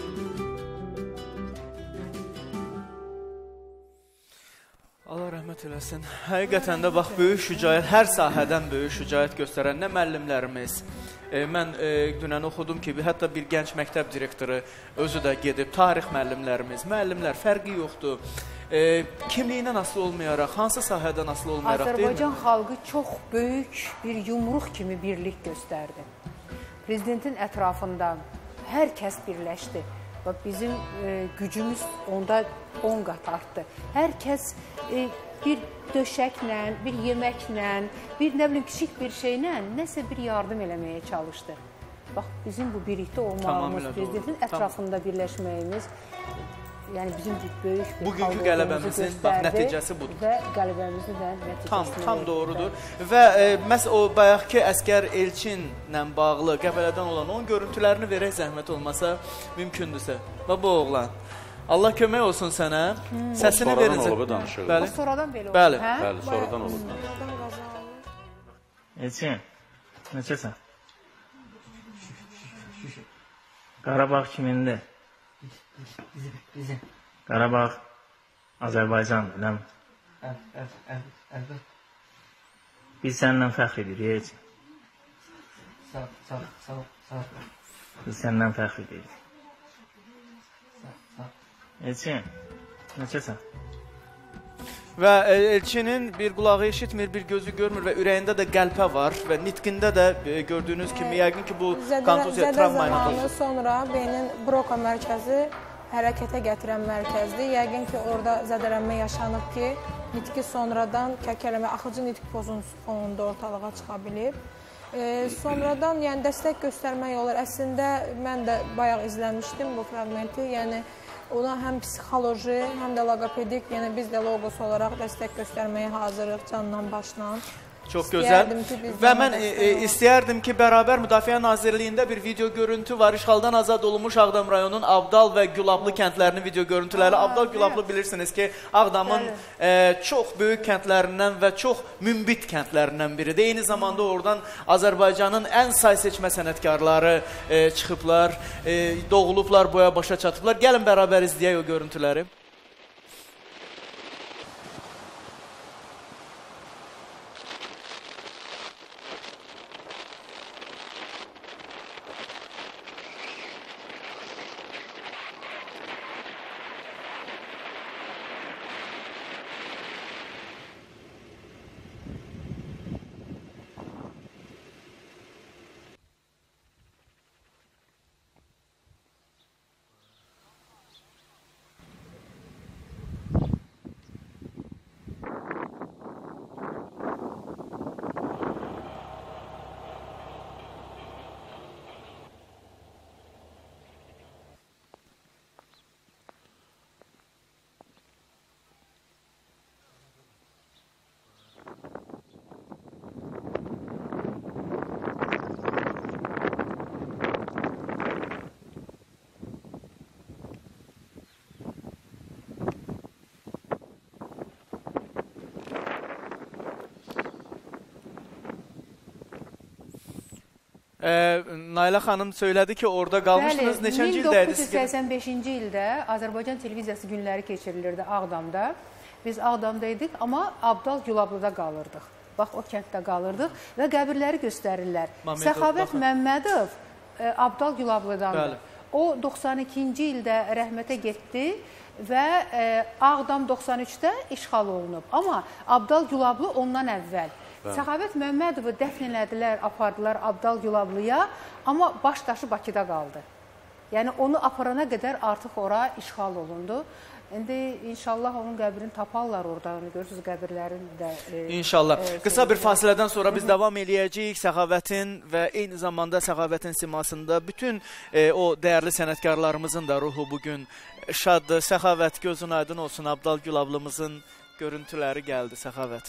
Allah rəhmət eləsin. Həqiqətən də bax, böyük şücaət, hər sahədən böyük şücaət göstərən nə müəllimlərimiz. Mən dünən oxudum ki, hətta bir gənc məktəb direktoru özü də gedib, tarix müəllimlərimiz, müəllimlər fərqi yoxdur. Kimliyindən asılı olmayaraq, hansı sahədən asılı olmayaraq, deyilmi? Azərbaycan xalqı çox böyük bir yumruq kimi birlik göstərdi. Prezidentin ətrafında hər kəs birləşdi. Bax, bizim gücümüz onda 10 qat artdı. Hər kəs bir döşəklə, bir yeməklə, bir nə bilim kiçik bir şeylə nəsə bir yardım eləməyə çalışdı. Bax, bizim bu birlikdə olmağımız, prezidentin ətrafında birləşməyimiz, yəni bizim böyük bir bugünkü qələbəmizin nəticəsi budur. Və qələbəmizin də nəticəsi. Tam doğrudur. Və məhz o bayaqki əskər Elçinlə bağlı Qəbələdən olan onun görüntülərini verək zəhmət olmasa mümkündürsə. Və bu oğlan. Allah kömək olsun sənə. Səsini verin. Sonradan olub danışır. Bəli. Sonradan belə olub. Bəli. Bəli, sonradan olub. Elçin, necəsən? Qarabağ kimindir? Bizim. Qarabağ Azərbaycan, biləm. Biz səndən fəxr edirik, Elçin. Sağ ol. Biz səndən fəxr edirik. Elçin, necəsən? Və Elçinin bir qulağı eşitmir, bir gözü görmür və ürəyində də qəlpə var və nitqində də gördüyünüz kimi yəqin ki bu kontuziya travma ilə zamanı sonra beynin Broka mərkəzi hərəkətə gətirən mərkəzdir. Yəqin ki orada zədələnmə yaşanıb ki, nitqi sonradan kəkələmə, axıcı nitq pozuntusu fonunda ortalığa çıxa bilib. Sonradan yəni dəstək göstərmək olar. Əslində mən də bayaq izləmişdim bu fraqmenti. Yəni ona həm psixoloji, həm də loqopedik, yəni biz də logos olaraq dəstək göstərməyə hazırıq canla başla. Çox gözəl. Və mən istəyərdim ki, bərabər Müdafiə Nazirliyində bir video görüntü var. İşğaldan azad olunmuş Ağdam rayonunun Abdal və Gülablı kəndlərinin video görüntüləri. Abdal, Gülablı bilirsiniz ki, Ağdamın çox böyük kəndlərindən və çox mümbit kəndlərindən biridir. Eyni zamanda oradan Azərbaycanın ən say seçmə sənətkarları çıxıblar, doğulublar, boya başa çatıblar. Gəlin bərabər izləyək o görüntüləri. Nailə xanım söylədi ki, orada qalmışdınız. Neçənci ildə idi? 1985-ci ildə Azərbaycan televiziyası günləri keçirilirdi Ağdamda. Biz Ağdamdaydıq, amma Abdal Gülablıda qalırdıq. Bax, o kənddə qalırdıq və qəbirləri göstərirlər. Səxavət Məmmədov Abdal Gülablıdandır. O 92-ci ildə rəhmətə getdi və Ağdam 93-də işğal olunub. Amma Abdal Gülablı ondan əvvəl. Səxavət Məmmədovu dəfn elədilər, apardılar Abdal Gülablıya, amma baş daşı Bakıda qaldı. Yəni onu aparana qədər artıq ora işğal olundu. İndi inşallah onun qəbrini taparlar orada. Görürsünüz qəbirlərin də... İnşallah. Qısa bir fasilədən sonra biz davam eləyəcəyik Səxavətin və eyni zamanda Səxavətin simasında bütün o dəyərli sənətkarlarımızın da ruhu bugün şaddır. Səxavət, gözün aydın olsun. Abdal Gülablımızın görüntüləri gəldi Səxavət.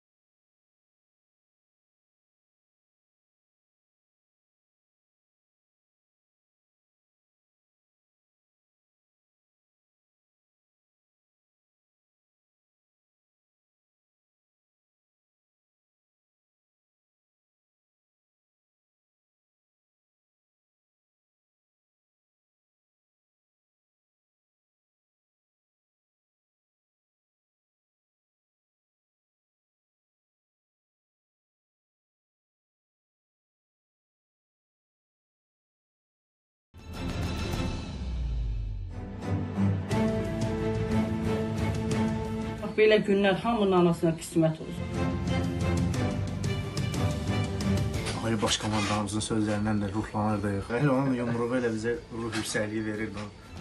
Belə günlər hamının anasına qismət olsun. Ali Baş Komandanımızın sözlərindən də ruhlanırdıq. Yəni onun yumruğu elə bizə ruh yüksəkliyi verirdi.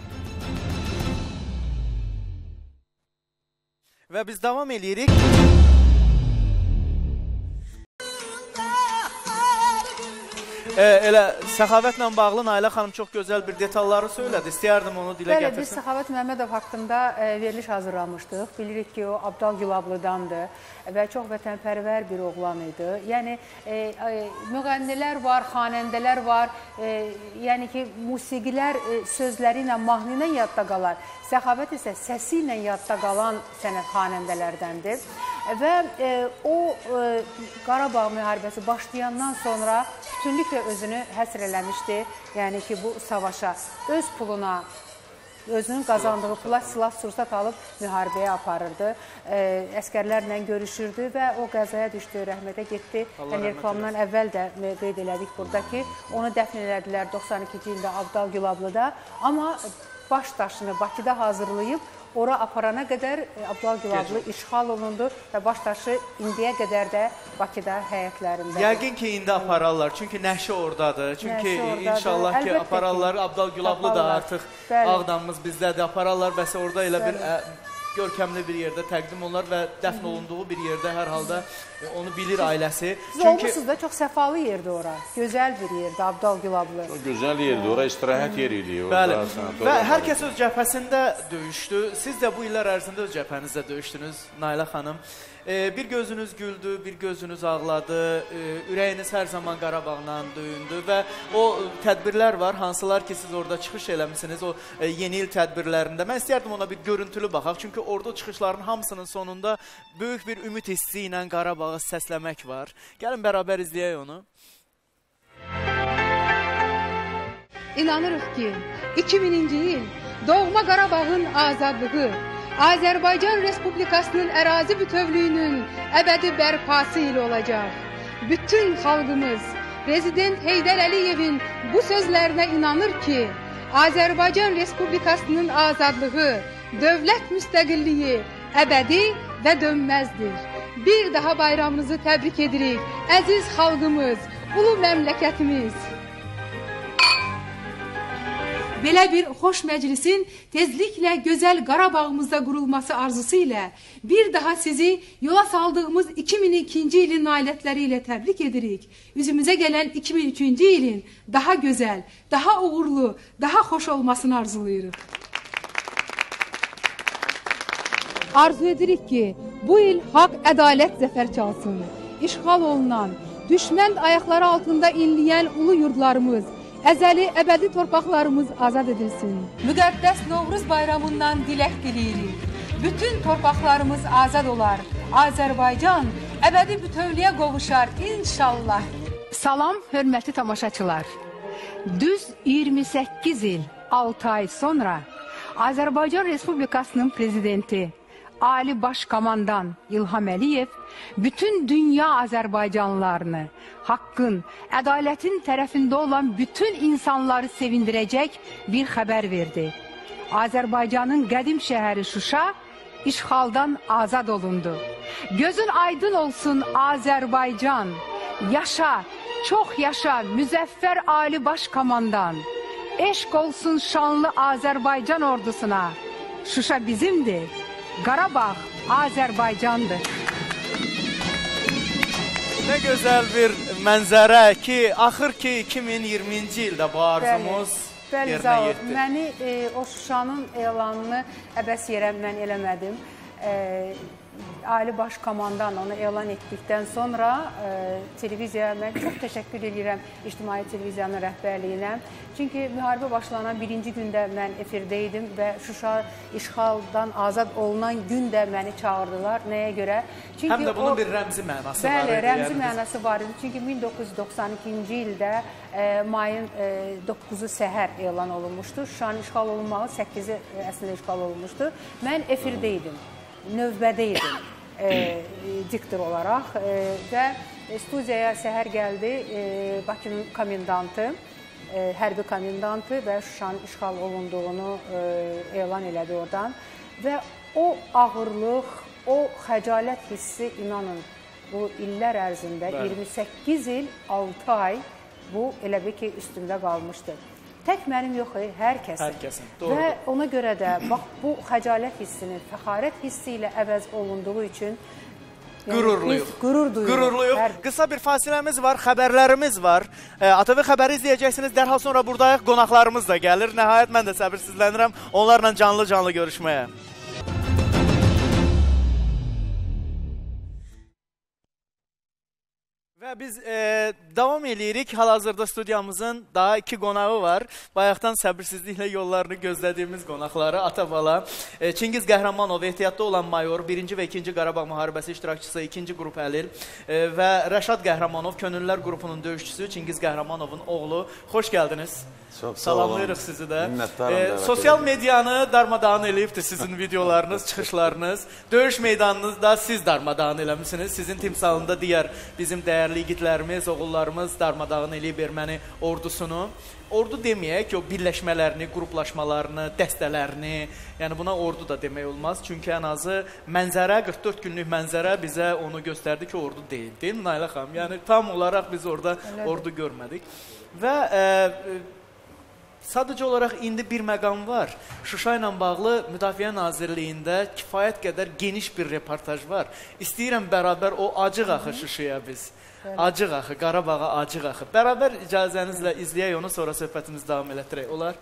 Və biz davam edirik. Elə Səxavətlə bağlı Nailə xanım çox gözəl bir detalları söylədi. İstəyərdim onu dilə gətirsin. Bəli, biz Səxavət Məmmədov haqqında veriliş hazırlamışdıq. Bilirik ki, o Abdal Gülablıdandır və çox vətənpərvər bir oğlan idi. Yəni, müğənnilər var, xanəndələr var. Yəni ki, musiqilər sözləri ilə, mahnı ilə yadda qalar. Səxavət isə səsi ilə yadda qalan sənət xanəndələrdəndir. Və o Qarabağ müharibəsi başlayandan sonra bütünlüklə özünü həsr eləmişdi. Yəni ki, bu savaşa öz puluna, özünün qazandığı pula silah-sursat alıb müharibəyə aparırdı. Əskərlərlə görüşürdü və o qəzaya düşdü, rəhmətə getdi. Reklamdan əvvəl də qeyd elədik burada ki, onu dəfn elədilər 92-ci ildə Abdal Gülablıda. Amma baş daşını Bakıda hazırlayıb, ora aparana qədər Abdal Gülablı işğal olundu və baş daşı indiyə qədər də Bakıda həyətlərində. Yəqin ki, indi apararlar. Çünki nəşi oradadır. Çünki inşallah ki, apararlar. Abdal Gülablı da artıq Ağdamımız bizdədir. Apararlar bəs orada elə bir görkəmli bir yerdə təqdim olunur və dəfn olunduğu bir yerdə hər halda onu bilir ailəsi. Siz olmuşsunuz da çox səfalı yerdir ora. Gözəl bir yerdir Abdal Gülablı. Çox gözəl yerdir. Ora istirahət yeri idi. Bəli. Və hər kəs öz cəbhəsində döyüşdü. Siz də bu illər ərzində öz cəbhənizdə döyüşdünüz Nailə xanım. Bir gözünüz güldü, bir gözünüz ağladı, ürəyiniz hər zaman Qarabağla döyündü və o tədbirlər var, hansılar ki siz orada çıxış eləmişsiniz, o yeni il tədbirlərində. Mən istəyərdim ona bir görüntülü baxaq, çünki orada çıxışların hamısının sonunda böyük bir ümid hissi ilə Qarabağı səsləmək var. Gəlin bərabər izləyək onu. İnanırıq ki, 2000-ci il doğma Qarabağın azadlığı, Azərbaycan Respublikasının ərazi bütövlüyünün əbədi bərpası ilə olacaq. Bütün xalqımız Prezident Heydər Əliyevin bu sözlərinə inanır ki, Azərbaycan Respublikasının azadlığı, dövlət müstəqilliyi əbədi və dönməzdir. Bir daha bayramınızı təbrik edirik, əziz xalqımız, ulu məmləkətimiz. Belə bir xoş məclisin tezliklə gözəl Qarabağımızda qurulması arzusu ilə bir daha sizi yola saldığımız 2002-ci ilin nailətləri ilə təbrik edirik. Üzümüzə gələn 2003-cü ilin daha gözəl, daha uğurlu, daha xoş olmasını arzulayırıq. Arzu edirik ki, bu il haqq ədalət zəfər çalsın. İşğal olunan, düşmən ayaqları altında inləyən ulu yurdlarımız, əzəli, əbədi torpaqlarımız azad edilsin. Müqəddəs Novruz bayramından dilək diləyirik. Bütün torpaqlarımız azad olar. Azərbaycan əbədi bütövlüyə qovuşar inşallah. Salam, hörmətli tamaşaçılar. Düz 28 il, 6 ay sonra Azərbaycan Respublikasının prezidenti, Ali Baş Komandan İlham Əliyev bütün dünya Azərbaycanlılarını, haqqın, ədalətin tərəfində olan bütün insanları sevindirəcək bir xəbər verdi. Azərbaycanın qədim şəhəri Şuşa işğaldan azad olundu. Gözün aydın olsun Azərbaycan. Yaşa, çox yaşa müzəffər Ali Baş Komandan. Eşq olsun şanlı Azərbaycan ordusuna. Şuşa bizimdir. Qarabağ Azərbaycandır. Nə gözəl bir mənzərə ki, axır ki 2020-ci ildə bu arzumuz yerinə yetdi. Məni o Şuşanın elanını əbəs yerə mən eləmədim. Ali Baş Komandan onu elan etdikdən sonra televiziyaya mən çox təşəkkür edirəm İctimai Televiziyanın rəhbərliyinə. Çünki müharibə başlanan birinci gündə mən efirdə idim və Şuşa işğaldan azad olunan gün də məni çağırdılar. Nəyə görə? Həm də bunun bir rəmzi mənası var. Bəli, rəmzi mənası var idi. Çünki 1992-ci ildə mayın 9-u səhər elan olunmuşdu. Şuşanın işğal olunmağı 8-i əslində işğal olunmuşdu. Mən efirdə idim, növbədə idim. Diktor olaraq və studiyaya səhər gəldi Bakının komendantı, hərbi komendantı və Şuşanın işğal olunduğunu elan elədi oradan və o ağırlıq, o xəcalət hissi inanın bu illər ərzində 28 il, 6 ay bu elə bir ki, üstündə qalmışdır. Tək mənim yox, hər kəsin. Və ona görə də bax, bu xəcalət hissinin, fəxarət hissi ilə əvəz olunduğu üçün Qürurluyuq. Qısa bir fasiləmiz var, xəbərlərimiz var. ATV xəbəri izləyəcəksiniz. Dərhal sonra buradayıq. Qonaqlarımız da gəlir. Nəhayət mən də səbirsizlənirəm onlarla canlı-canlı görüşməyə. Və biz davam edirik. Hal-hazırda studiyamızın daha 2 qonağı var. Bayaqdan səbirsizliklə yollarını gözlədiyimiz qonaqları ata-bala. Çingiz Qəhrəmanov, ehtiyatda olan mayor, 1-ci və 2-ci Qarabağ müharibəsi iştirakçısı, 2-ci qrup əlil və Rəşad Qəhrəmanov, Könüllülər qrupunun döyüşçüsü, Çingiz Qəhrəmanovun oğlu. Xoş gəldiniz. Salamlayırıq sizi də. Sosial medianı darmadağın eləyibdir sizin videolarınız, çıxışlarınız. Döyüş meydanınızda siz darmadağın eləmişsiniz. Sizin timsalında digər bizim dəyərli igidlərimiz, oğullarımız darmadağın eləyib erməni ordusunu. Ordu deməyək ki, o birləşmələrini, qruplaşmalarını, dəstələrini, yəni buna ordu da demək olmaz. Çünki ən azı mənzərə, 44 günlük mənzərə bizə onu göstərdi ki, ordu deyil. Deyil mi Nailə xanım? Yəni tam olaraq biz orada ordu görmədik. Və sadəcə olaraq indi bir məqam var. Şuşa ilə bağlı Müdafiə Nazirliyində kifayət qədər geniş bir reportaj var. İstəyirəm bərabər o acıq axı Şuşaya biz. Acıq axı, Qarabağa acıq axı. Bərabər icazənizlə izləyək onu, sonra söhbətimizi davam elətdirək. Olar?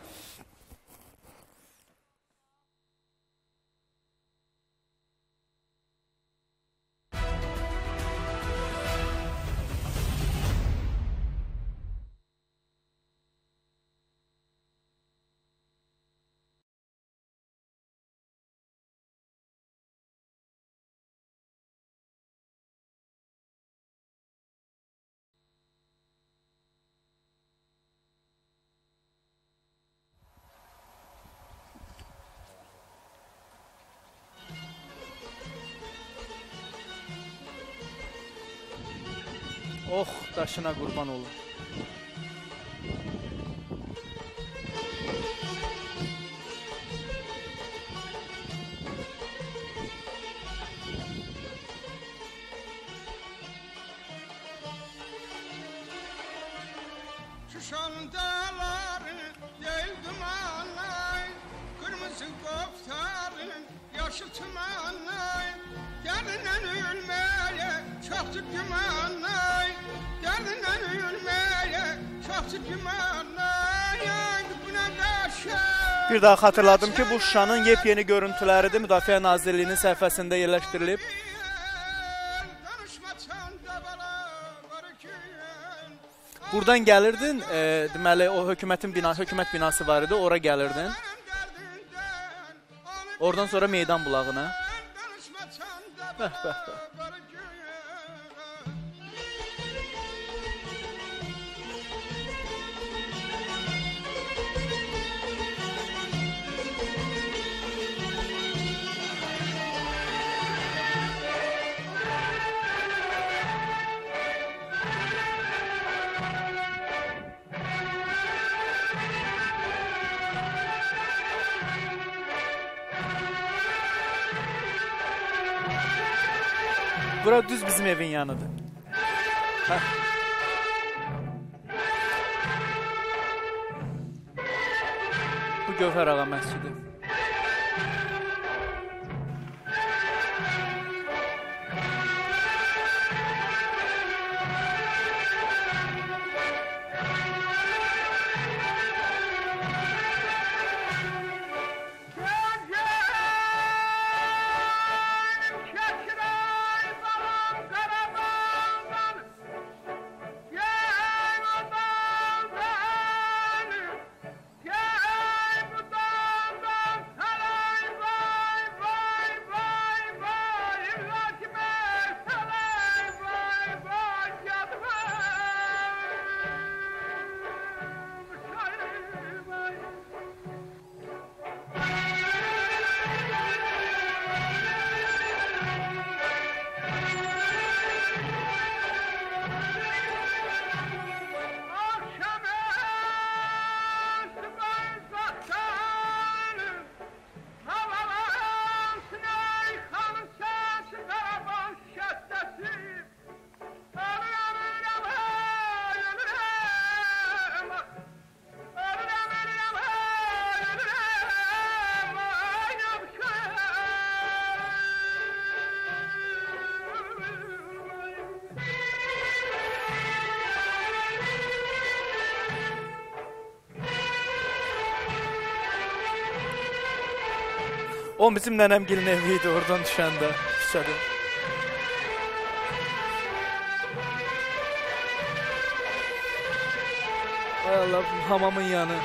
Oh, daşına qurban olun. Şuşanın dağları değil dumanlar, kırmızı koftarın yaşıl tumanlar, derdinden ölmeye çoktur gümanlar, derdinden ölmeye çoktur gümanlar, buna karşı. Bir daha xatırladım ki, bu Şuşanın yepyeni görüntüləridir. Müdafiə Nazirliyinin səhifəsində yerləşdirilib. Buradan gəlirdin, deməli o hökumət binası var idi, ora gəlirdin. Oradan sonra meydan bulağına. Bəh. Bura düz bizim evin yanıdır. Bu Gövhər Ağa məscidi. O bizim nənəmgilin evi idi oradan düşəndə küçədə. Ay Allah, hamamın yanı.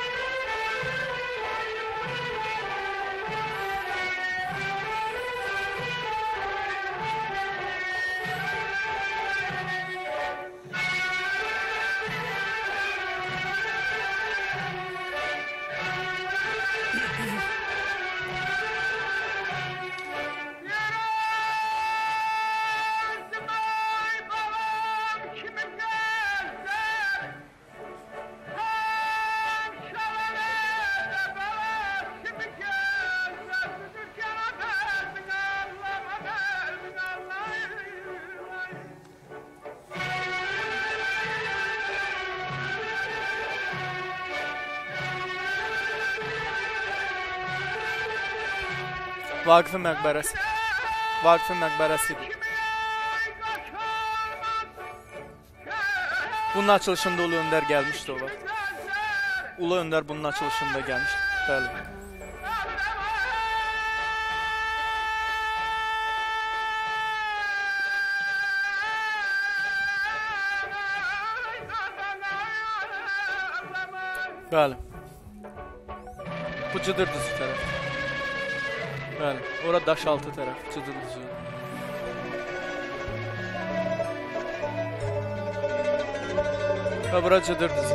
Vaqifin məqbərəsi. Vaqifin məqbərəsidir. Bunun açılışında Ulu Öndər gəlmişdi o vaxt. Ulu Öndər bunun açılışında gəlmişdi. Bəli. Bəli. Bu Cıdırdısı tərəf. Bəli, ora Daşaltı tərəf, Cıdırdısı. Və bura Cıdırdısı.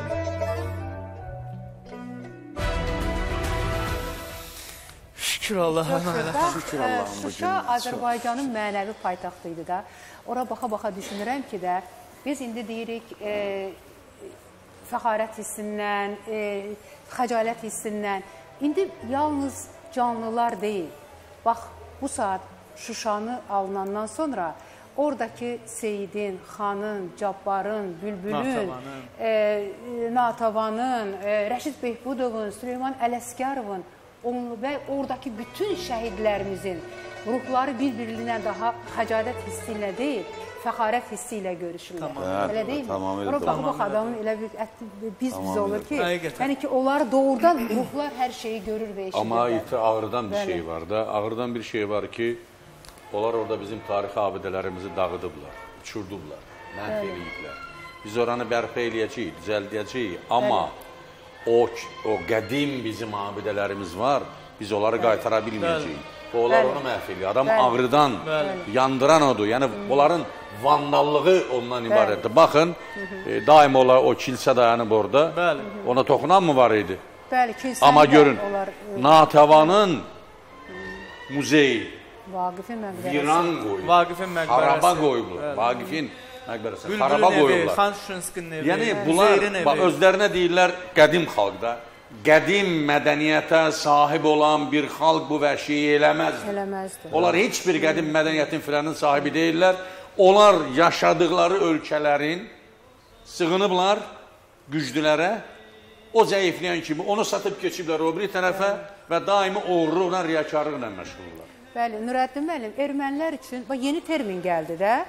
Şükür Allah'a. Şükür Allah'a. Şuşa Azərbaycanın mənəvi paytaxtı idi da. Ora baxa-baxa düşünürəm ki də, biz indi deyirik fəxarət hissindən, xəcalət hissindən. İndi yalnız canlılar deyil. Bax, bu saat Şuşanı alınandan sonra oradakı Seyidin, Xanın, Cabbarın, Bülbülün, Natavanın, Rəşid Behbudovun, Süleyman Ələsgərovun və oradakı bütün şəhidlərimizin ruhları bir-birinə daha xəcalət hissi ilə deyil, fəxarət hissi ilə görüşürlər. Elə deyil mi? Ora bax adamın elə bir biz olur ki, yəni ki, onlar doğrudan ruhlar hər şeyi görür və eşidirlər. Amma ağrıdan bir şey var da, ağrıdan bir şey var ki, onlar orada bizim tarixi abidələrimizi dağıdıblar, uçurdublar, məhv eləyiblər. Biz oranı bərpa eləyəcəyik, düzəldəcəyik, amma o qədim bizim abidələrimiz var, biz onları qaytara bilməyəcəyik. Onlar onu məhv eləyir. Adam ağrıdan yandıran odur. Yəni, onların vandallığı ondan ibarətdir. Baxın, daim o kilsə dayanıb orada. Ona toxunan mı var idi? Bəli, kilsəndə. Amma görün, Natavanın muzeyi viran qoyulur. Vaqifin məqbərəsi. Xaraba qoyulur. Vaqifin məqbərəsi. Xaraba qoyulurlar. Xan Şuşinskinin evi. Yəni, bunlar özlərinə deyirlər qədim xalqda. Qədim mədəniyyətə sahib olan bir xalq bu vəhşiyi eləməzdir. Onlar heç bir qədim mədəniyyətin filanın sahibi deyirlər. Onlar yaşadıkları ölkələrin sığınıblar güclülərə, o zəifləyən kimi onu satıb keçiblər o bir tərəfə və daimi oğurluqla, riyakarlıqla məşğullar. Bəli, Nurəddin müəllim, ermənilər üçün yeni termin gəldi də.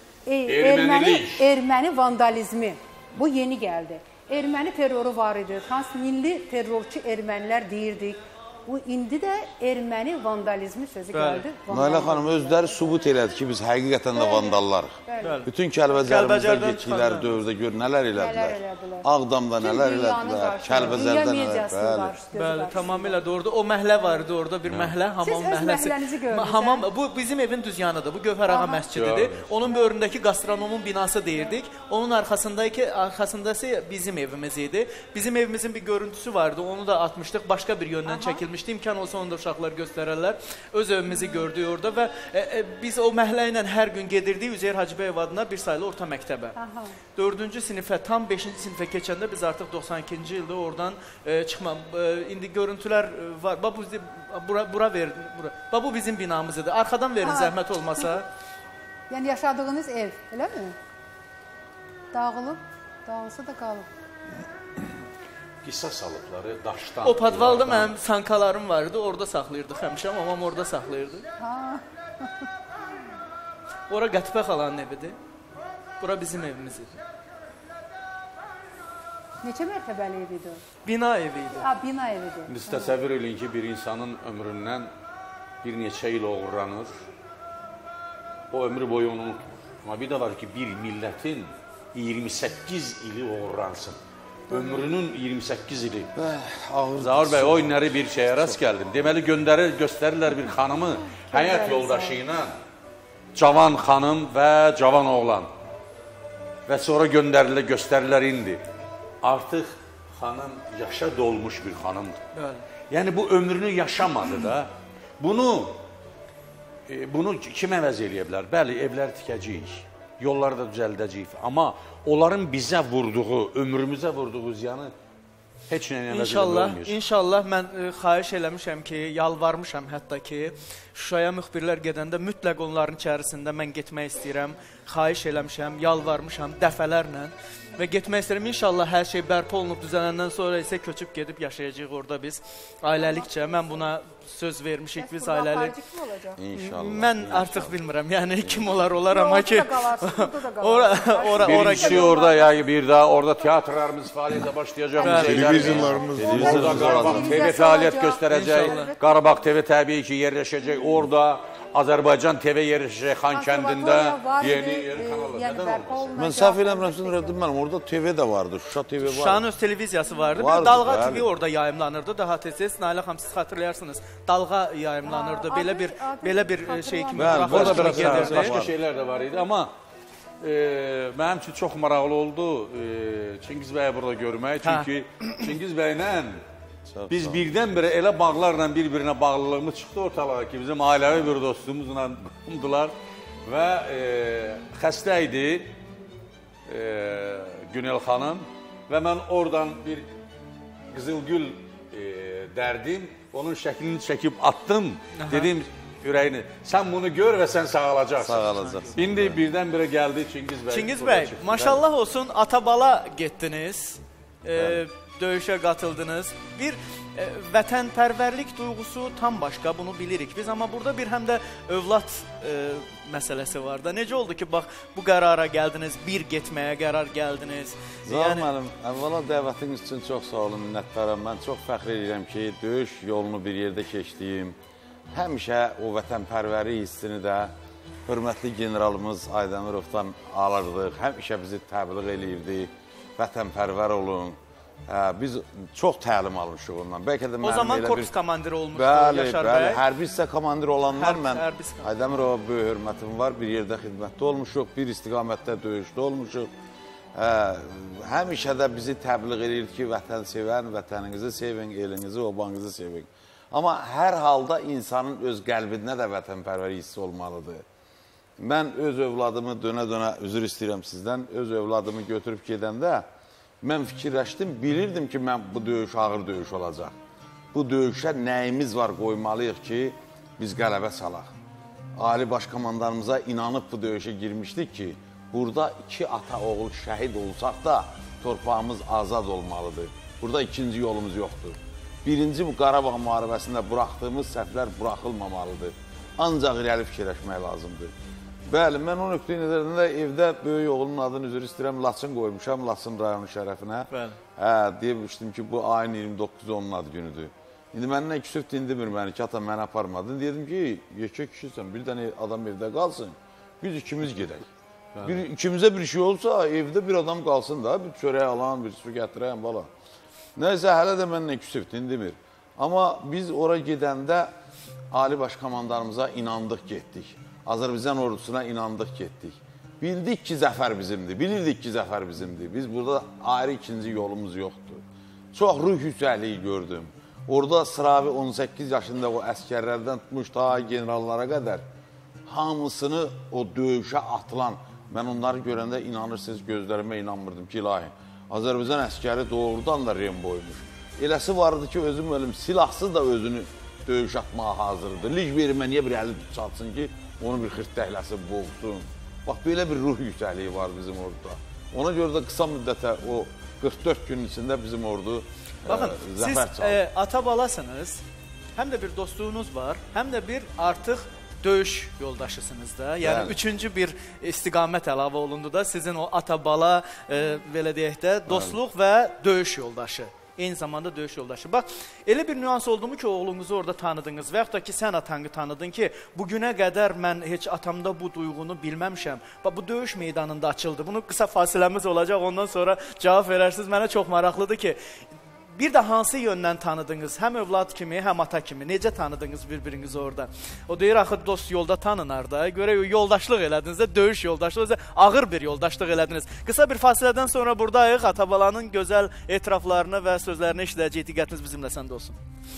Erməni vandalizmi. Bu yeni gəldi. Erməni terroru var idi, transmilli terrorçu ermənilər deyirdik. Bu indi də erməni vandalizmi sözü gəldi. Nailə xanım özləri sübut elədi ki, biz həqiqətən də vandallarıq. Bütün Kəlbəcərimizdə getdikləri dövrdə gör, nələr elədilər. Ağdamda nələr elədilər, Kəlbəcərdə nələr. Bəli, tamamilə doğrudur. O məhlə var idi orada, bir məhlə, hamam məhləsi. Siz öz məhlənizi gördünüz. Bu bizim evin düz yanıdır, bu Gövhər Ağa məscididir. Onun böyründəki gastronomun binası deyirdik. Onun arxasındası bizim evimiz idi. Bizim evimizin bir görüntüsü vardı, onu da atmışdıq, başqa bir yöndən çəkilmişdi. İmkan olsa onu da uşaqlar göstərərlər. Öz evimizi gördük orada və biz o məhlə ilə hər gün gedirdik Üzeyir Hacıbəyev adına bir sayılı orta məktəbə. 4-cü sinifə, tam 5-ci sinifə keçəndə biz artıq 92-ci ildə oradan çıxmam. İndi görüntülər var. Bura verin. Bu bizim binamız idi. Arxadan verin zəhmət olmasa. Yəni yaşadığınız ev, eləmi? Dağılıb, dağılsa da qalıb. Qisas alıbları daşdan. O podvalda mənim sankalarım vardı, orada saxlayırdıq həmişə, mamam orada saxlayırdı. Ora Qətibə xalanın evidir. Bura bizim evimiz idi. Neçə mərtəbəli ev idi o? Bina evi idi. Bina evidir. Biz təsəvvür edin ki, bir insanın ömründən bir neçə il oğurlanır, o ömrü boyu onu unutmur. Amma bir də var ki, bir millətin 28 ili oğurlansın. Ömrünün 28 ili. Zaur bəy, o günləri bir şeyə rast gəldim. Deməli, göstərirlər bir xanımı həyat yoldaşı ilə, cavan xanım və cavan oğlan. Və sonra göstərirlər indi. Artıq xanım yaşa dolmuş bir xanımdır. Yəni, bu ömrünü yaşamadı da. Bunu kim əvəz eləyə bilər? Bəli, evləri tikəcəyik, yolları da düzəldəcəyik. Amma onların bizə vurduğu, ömrümüzə vurduğu ziyanı heç nə əvəz eləməyir. İnşallah mən xahiş eləmişəm ki, yalvarmışam hətta ki, Şuşaya müxbirlər gedəndə mütləq onların içərisində mən getmək istəyirəm. Xahiş eləmişəm, yalvarmışam dəfələrlə və getmək istəyirəm. İnşallah hər şey bərpa olunub düzələndən sonra isə köçüb gedib yaşayacağıq orada biz ailəlikcə. Mən buna söz vermişik biz ailəlik. Mən artıq bilmirəm, yəni kim olar amma ki birincisi orada ya bir daha orada tiyatrolarımız fəaliyyətə başlayacaq. Televizyalarımız orada Qarabağ TV fəaliyyət göstərəcək. Qarabağ TV təbii ki yerləşəcək orada. Azərbaycan TV yerləşəcək Xan kəndində yeni kanallar. Nədən olmasın? Mən səhv eləmirəmsin, Rəddin orada TV də vardı, Şuşa TV vardı. Şuşanın öz televiziyası vardı. Bir Dalğa TV orada yayımlanırdı. Daha tez-tez Nailə xanım siz xatırlayarsınız. Dalğa yayımlanırdı. Belə bir şey kimi burada biraz başqa şeylər də var idi. Amma mənim üçün çox maraqlı oldu Çingiz bəyi burada görmək. Çünki Çingiz bəylə biz birdən-birə elə bağlarla bir-birinə bağlılığımız çıxdı ortalığa ki, bizim ailəvi bir dostumuzla qumdular və xəstə idi Günel xanım və mən oradan bir qızılgül dərdim, onun şəklini çəkib attım, dedim ürəyini, sən bunu gör və sən sağalacaqsın. İndi birdən-birə gəldi Çingiz bəy. Çingiz bəy, maşallah olsun, Atabala getdiniz. Döyüşə qatıldınız. Bir vətənpərvərlik duyğusu tam başqa, bunu bilirik biz. Amma burada bir həm də övlad məsələsi var da. Necə oldu ki, bax, bu qərara gəldiniz, bir getməyə qərar gəldiniz? Zahir müəllim, əvvəla dəvətiniz üçün çox sağ olun, minnətdaram. Mən çox fəxr edirəm ki, döyüş yolunu bir yerdə keçdiyim, həmişə o vətənpərvəri hissini də hörmətli generalımız Aydemirovdan alırdıq. Həmişə bizi təbliğ eləyirdi, vətənpərvər olun. Biz çox təlim almışıq ondan. O zaman korpus komandiri olmuşdu Yaşar bəy. Hərbi hissə komandiri olanlar mən Aydemirova böyük hörmətim var. Bir yerdə xidmətdə olmuşuq, bir istiqamətdə döyüşdə olmuşuq. Həmişə də bizi təbliğ edir ki, vətən sevən, vətəninizi sevin, elinizi, obanızı sevin. Amma hər halda insanın öz qəlbində də vətənpərvər hissi olmalıdır. Mən öz övladımı dönə-dönə üzr istəyirəm sizdən, öz övladımı götürüb gedəndə mən fikirləşdim, bilirdim ki, bu döyüş ağır döyüş olacaq. Bu döyüşə nəyimiz var qoymalıyıq ki, biz qələbə salaq. Ali Baş Komandanımıza inanıb bu döyüşə girmişdik ki, burada 2 ata oğul şəhid olsaq da torpağımız azad olmalıdır. Burada ikinci yolumuz yoxdur. Birinci bu Qarabağ müharibəsində buraxdığımız səhvlər buraxılmamalıdır. Ancaq irəli fikirləşmək lazımdır. Bəli, mən o nöqtəyi nəzərində evdə böyük oğlunun adını üzr istəyirəm, Laçın qoymuşam, Laçın rayonu şərəfinə. Deymişdim ki, bu ayın 29-u onun ad günüdür. İndi məndən küsüb dindirmir məni ki, ata məni aparmadın. Dedim ki, yekə kişisən, bir dənə adam evdə qalsın, biz ikimiz gedək. İkimizə bir şey olsa, evdə bir adam qalsın da, bir çörək alan, bir su gətirəyən, bala. Nəysə, hələ də məndən küsüb dindirmir. Amma biz ora gedəndə Ali Baş Komandanımıza inandıq, getdik. Azərbaycan ordusuna inandıq, getdik. Bildik ki, zəfər bizimdir, bilirdik ki, zəfər bizimdir. Biz burada ayrı ikinci yolumuz yoxdur. Çox ruh yüksəkliyi gördüm. Orada sıravi 18 yaşında o əskərlərdən tutmuş ta generallara qədər hamısını o döyüşə atılan, mən onları görəndə inanırsınız, gözlərimə inanmırdım ki, ilahi. Azərbaycan əskəri doğrudan da Remboymuş. Eləsi vardı ki, özüm ölüm, silahsız da özünü döyüş atmağa hazırdır. Lig verimə niyə bir əli çatsın ki, onu bir xırtdəkləsi boğsun. Bax, belə bir ruh yüksəkliyi var bizim orada. Ona görə də qısa müddətə o 44 günün içində bizim ordu zəfər çaldı. Siz ata-balasınız, həm də bir dostluğunuz var, həm də bir artıq döyüş yoldaşısınız da. Yəni, üçüncü bir istiqamət əlavə olundu da sizin o ata-bala, belə deyək də, dostluq və döyüş yoldaşı. eyni zamanda döyüş yoldaşı. Bax, elə bir nüans oldu mu ki, oğlunuzu orada tanıdınız və yaxud da ki, sən atanı tanıdın ki, bugünə qədər mən heç atamda bu duyğunu bilməmişəm. Bax, bu döyüş meydanında açıldı. Bunu qısa fasiləmiz olacaq, ondan sonra cavab verərsiniz. Mənə çox maraqlıdır ki, bir də hansı yöndən tanıdınız? Həm övlad kimi, həm ata kimi. Necə tanıdınız bir-birinizi orada? O deyir, axı dost yolda tanınar da. Görə yoldaşlıq elədiniz də, döyüş yoldaşlıq, ağır bir yoldaşlıq elədiniz. Qısa bir fasilədən sonra buradayıq. Atabalanın gözəl etiraflarını və sözlərini eşidəcək. Diqqətiniz bizimlə səndə olsun.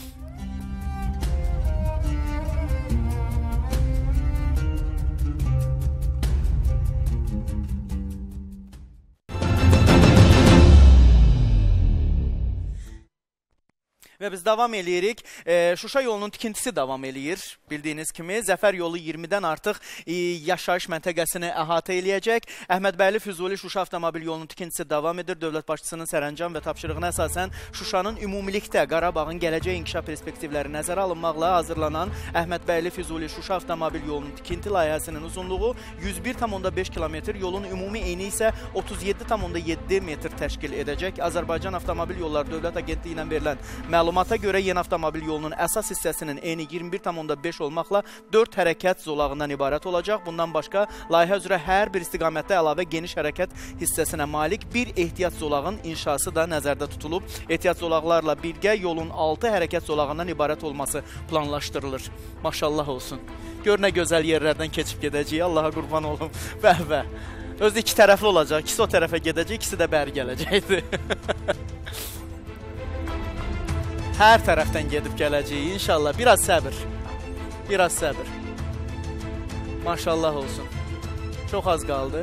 Və biz davam eləyirik. Şuşa yolunun tikintisi davam eləyir. Bildiyiniz kimi, Zəfər yolu 20-dən artıq yaşayış məntəqəsini əhatə eləyəcək. Əhmədbəyli Füzuli Şuşa avtomobil yolunun tikintisi davam edir. Dövlət başçısının sərəncam və tapşırığına əsasən Şuşanın ümumilikdə Qarabağın gələcək inkişaf perspektivləri nəzərə alınmaqla hazırlanan Əhmədbəyli Füzuli Şuşa avtomobil yolunun tikinti layihəsinin uzunluğu 101,5 km, yolun ümumi eni isə 37,7 metr təşkil edəcək. Azərbaycan Avtomobil Yolları Dövlət Agentliyi ilə verilən məlumata görə yeni avtomobil yolunun əsas hissəsinin eni 21,5 olmaqla 4 hərəkət zolağından ibarət olacaq. Bundan başqa, layihə üzrə hər bir istiqamətdə əlavə geniş hərəkət hissəsinə malik bir ehtiyat zolağın inşası da nəzərdə tutulub. Ehtiyat zolaqlarla birgə yolun 6 hərəkət zolağından ibarət olması planlaşdırılır. Maşallah olsun. Gör nə gözəl yerlərdən keçib gedəcək. Allaha qurban olum. Vəh-vəh. Özü iki tərəfli olacaq. İkisi o tərəfə gedəcək, ikisi də bəri gələcəkdir. Hər tərəfdən gedib gələcək, inşallah. Biraz səbir. Biraz səbir. Maşallah olsun. Çox az qaldı.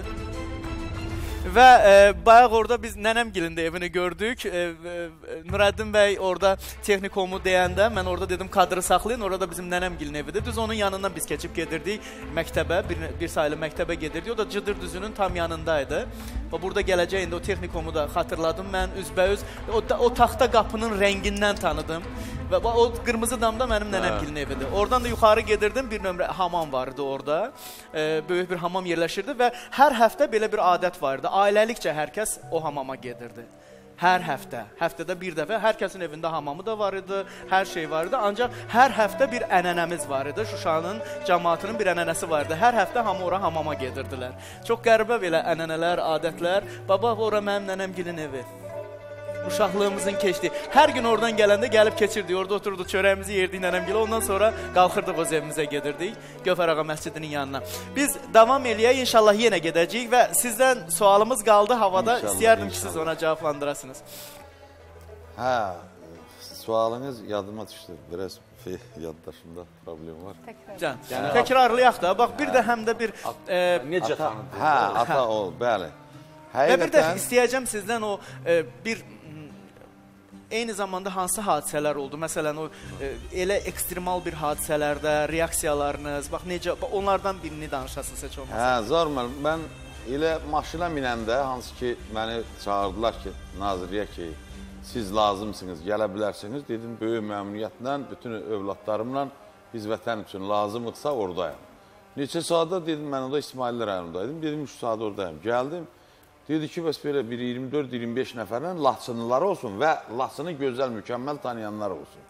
Və bayaq orada biz nənəmgilin də evini gördük. Nurəddin bəy orada texnikomu deyəndə mən orada dedim kadrı saxlayın. Orada bizim nənəmgilin evidir. Düz onun yanından biz keçib gedirdik məktəbə. Bir sayılı məktəbə gedirdik. O da Cıdır düzünün tam yanındaydı. Burada gələcəyində o texnikomu da xatırladım. Mən üzbəüz o taxta qapının rəngindən tanıdım. Və o qırmızı damda mənim nənəmgilin evidir. Oradan da yuxarı gedirdim. Bir nömrə hamam vardı orada. Böyük bir hamam yerləşirdi və hər həftə belə bir adət vardı. Ailəlikcə hər kəs o hamama gedirdi. Hər həftə. Həftədə bir dəfə. Hər kəsin evində hamamı da var idi. Hər şey var idi. Ancaq hər həftə bir ənənəmiz var idi. Şuşanın cəmaatının bir ənənəsi var idi. Hər həftə hamı ora hamama gedirdilər. Çox qəribə belə ənənələr, adətlər. Baba, ora mənim nənəmgilin evi. Uşaqlığımızın keçdi. Hər gün oradan gələndə gəlib keçirdik. Orada oturdu, çörəyimizi yerdik nənəmgilə. Ondan sonra qalxırdıq öz evimizə gedirdik. Gövhər ağa məscidinin yanına. Biz davam eləyək, inşallah yenə gedəcəyik və sizdən sualımız qaldı havada. İstəyərdim ki, siz ona cavablandırasınız. Hə, sualınız yadıma düşdü. Biraz yaddaşımda problem var. Təkrarlayaq da. Bax, bir də həm də bir... Necə tanıdınız? Hə, ata ol, bəli. Və bir də istəyəcəm sizdən o bir... Eyni zamanda hansı hadisələr oldu? Məsələn, o elə ekstremal bir hadisələrdə reaksiyalarınız, bax necə, onlardan birini danışasınız heç olmasa. Hə, Zarmel, mən elə maşına minəndə, hansı ki, məni çağırdılar ki, Nazirliyə ki, siz lazımsınız, gələ bilərsiniz. Dedim, böyük məmnuniyyətlə, bütün övladlarımla biz vətən üçün lazımlıqsa oradayım. Neçə saatda dedim, mən orada İsmailli rayonundaydım, dedim, 3 saat oradayım. Gəldim. Dedi ki, bəs belə bir 24-25 nəfərlə Laçınlıları olsun və Laçını gözəl, mükəmməl tanıyanlar olsun.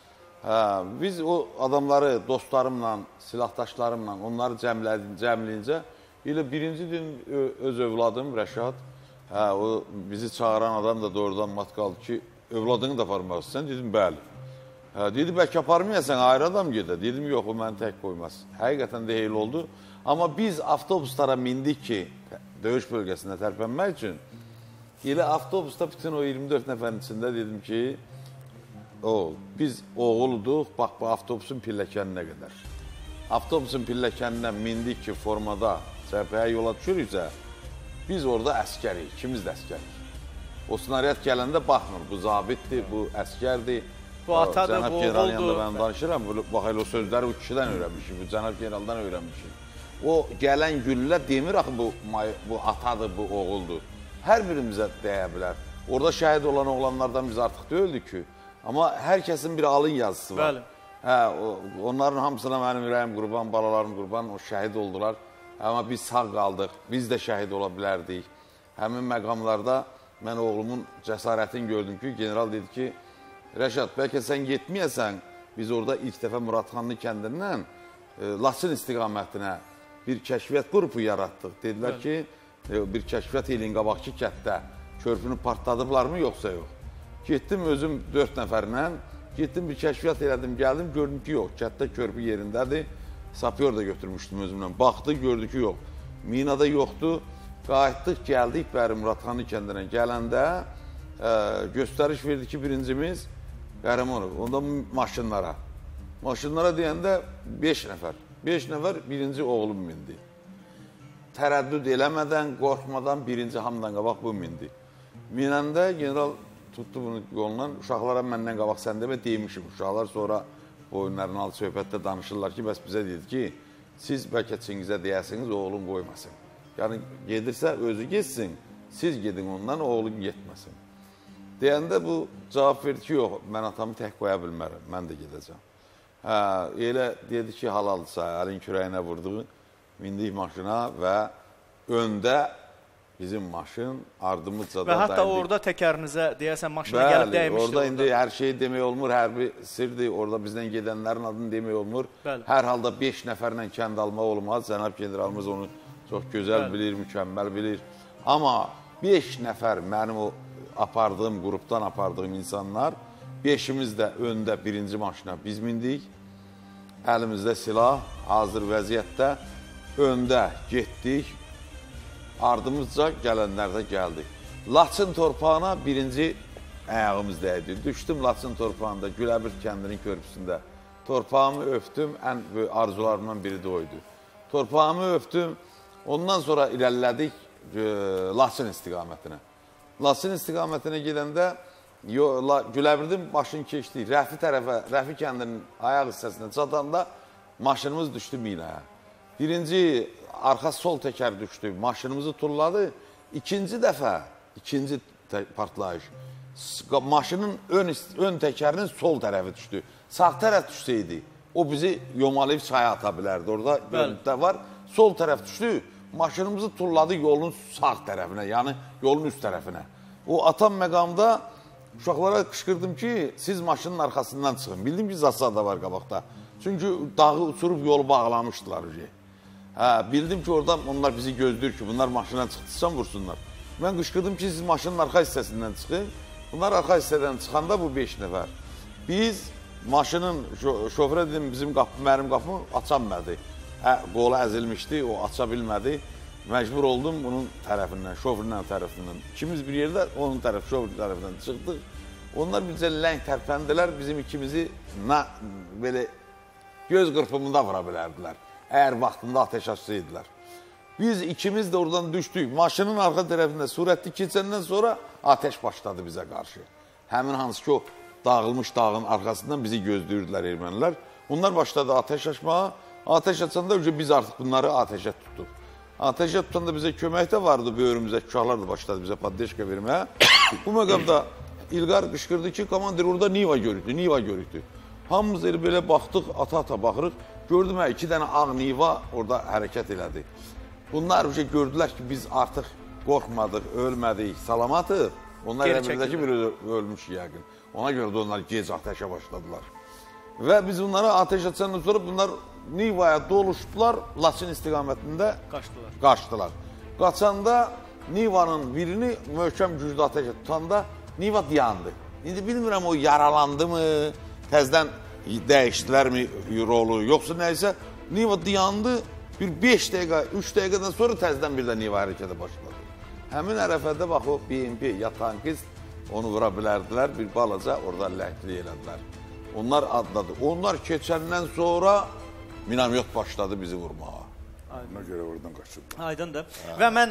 Biz o adamları dostlarımla, silahdaşlarımla, onları cəmləyincə, elə birinci gün öz övladım Rəşad, o bizi çağıran adam da doğrudan mat qaldı ki, övladını da aparmaq istəyən, dedim, bəli. Dedi, bəlkə aparmayasan, ayrı adam gedə. Dedim, yox, o məni tək qoymaz. Həqiqətən də eyl oldu. Amma biz avtobuslara mindik ki, döyüş bölgəsində tərpənmək üçün, elə avtobusda bütün o 24 nəfərin içində dedim ki, biz oğulduq, bax, bu avtobusun pilləkəninə qədər. Avtobusun pilləkənindən mindik ki, formada cəbhəyə yola düşürüksə, biz orada əskərik, ikimiz də əskərik. O snaryat gələndə baxmır, bu zabitdir, bu əskərdir. Bu atadır, bu oğuldur. Cənab general yanında mən danışıram, bax, elə o sözləri o kişidən öyrənmişim, bu cənab generaldan öyrənmişim. O gələn güllə demir, axı, bu atadır, bu oğuldur. Hər birimizə dəyə bilər. Orada şəhid olan oğlanlardan biz artıq deyildik ki, amma hər kəsin bir alın yazısı var. Onların hamısına mənim ürəyim qurban, balalarım qurban, o şəhid oldular. Amma biz sağ qaldıq, biz də şəhid ola bilərdik. Həmin məqamlarda mən oğlumun cəsarətini gördüm ki, general dedi ki, Rəşad, bəlkə sən getməyəsən, biz orada ilk dəfə Muradxanlı kəndindən Laçın istiqamətinə bir kəşfiyyat qrupu yaratdıq. Dedilər ki, bir kəşfiyyat elin qabaqçı kətdə körpünü partladıblarmı, yoxsa yox. Getdim özüm 4 nəfərlə, getdim bir kəşfiyyat elədim, gəldim, gördüm ki, yox, kətdə körpü yerindədir. Sapyor da götürmüşdüm özümlə. Baxdı, gördü ki, yox. Mina da yoxdur. Qayıtdıq, gəldik bəri Muradxanlı kəndinə. Gələndə göstəriş verdi ki, birincimiz Qəhrəmanov, onda maşınlara. Maşınlara deyəndə 5 nəfər. 5 nəfər birinci oğlum mindi. Tərəddüd eləmədən, qorxmadan birinci hamdan qabaq bu mindi. Minəndə general tutdu bunu yolundan. Uşaqlara məndən qabaq sən demə deymişim. Uşaqlar sonra oyunların altı söhbətdə danışırlar ki, bəs bizə dedi ki, siz bəlkə Çingizə deyəsiniz, oğlum qoymasın. Yəni, gedirsə özü geçsin, siz gedin ondan, oğlum getməsin. Deyəndə bu cavab verdi ki, yox, mən atamı tək qoya bilmərəm, mən də gedəcəm. Elə dedi ki, halaldısa, əlin kürəyinə vurdu, mindik maşına və öndə bizim maşın ardımızca da və hətta orada təkərinizə deyəsən maşına gəlib dəymişdi. Orada indi hər şeyi demək olmur, hərbi sirdir, orada bizdən gedənlərin adını demək olmur. Hər halda 5 nəfərlə kənd almaq olmaz, cənab generalımız onu çox gözəl bilir, mükəmməl bilir. Amma 5 nəfər mənim o apardığım, qrupdan apardığım insanlar, 5-imiz də öndə birinci maşına biz mindik, əlimizdə silah, hazır vəziyyətdə, öndə getdik, ardımızca gələnlər də gəldi. Laçın torpağına birinci əyağımız dəydi. Düşdüm Laçın torpağında, Güləbir kəndinin körpüsündə. Torpağımı öptüm, ən böyük arzularımdan biri də oydu. Torpağımı öptüm, ondan sonra irəlilədik Laçın istiqamətinə. Laçın istiqamətinə gedəndə Güləbirdən başını keçdik, Rəfi kəndinin ayaq hissəsinə çatanda maşınımız düşdü minaya. Birinci arxa sol təkər düşdü, maşınımızı tulladı. İkinci dəfə, ikinci partlayış, maşının ön təkərinin sol tərəfi düşdü. Sağ tərəf düşsəydi, o bizi yomalayıb çaya ata bilərdi. Orada görüntüdə var, sol tərəf düşdü, maşınımızı tulladı yolun sağ tərəfinə, yəni yolun üst tərəfinə. O atan məqamda uşaqlara qışqırdım ki, siz maşının arxasından çıxın. Bildim ki, zasada var qabaqda. Çünki dağı uçurub yolu bağlamışdılar. Bildim ki, orada onlar bizi gözləyir ki, bunlar maşından çıxdısan vursunlar. Mən qışqırdım ki, siz maşının arxa hissəsindən çıxın. Bunlar arxa hissədən çıxanda bu 5 nəfər. Biz maşının, şoförə dedim, mənim qapımı açanmədi. Qolu əzilmişdi, o aça bilmədi. Məcbur oldum bunun tərəfindən, şoförün tərəfindən. İkimiz bir yerdə, onun tərəfi, şoför tərəfindən çıxdıq. Onlar bizə ləng tərpəndilər, bizim ikimizi belə göz qırpımında vura bilərdilər. Əgər vaxtında ateş açsaydılar. Biz ikimiz də oradan düşdük. Maşının arxa tərəfində sürətli keçəndən sonra ateş başladı bizə qarşı. Həmin hansı ki o dağılmış dağın arxasından bizi gözləyirdilər ermənilər. Onlar başladı ateş açmağa. Ateş açanda biz artıq bunları ateşə tutduq. Ateşə tutanda bizə kömək də vardı, böyrümüzə, uşaqlar da başladı bizə paddeşka verməyə. Bu məqamda İlqar qışqırdı ki, komandir orada Niva görüktü. Hamımız elə belə baxdıq, ata-ata baxırıq. Gördüm, 2 dənə ağ Niva orada hərəkət elədi. Bunlar gördülər ki, biz artıq qorxmadıq, ölmədik, salamatıq. Onlar əmirdəki bir ölmüş yəqin. Ona görə də onlar gec ateşə başladılar. Və biz bunlara ateş açandan sonra bunlar Nivaya doluşdular, Laçın istiqamətində qaçdılar. Qaçanda Nivanın birini möhkəm güclü ateşə tutanda Niva dayandı. İndi bilmirəm o yaralandı mı, təzdən dəyişdilərmi rolu, yoxsa nəysə Niva dayandı, bir 5 dəqiqə, 3 dəqiqədən sonra təzdən bir də Niva hərəkətə başladı. Həmin ərəfədə bax o BMP yatan qız onu vura bilərdilər, bir balaca orada ləhkli elədilər. Onlar adladı. Onlar keçəndən sonra minamyot başladı bizi vurmağa. Ona görə oradan qaçırdı. Aydındır. Və mən,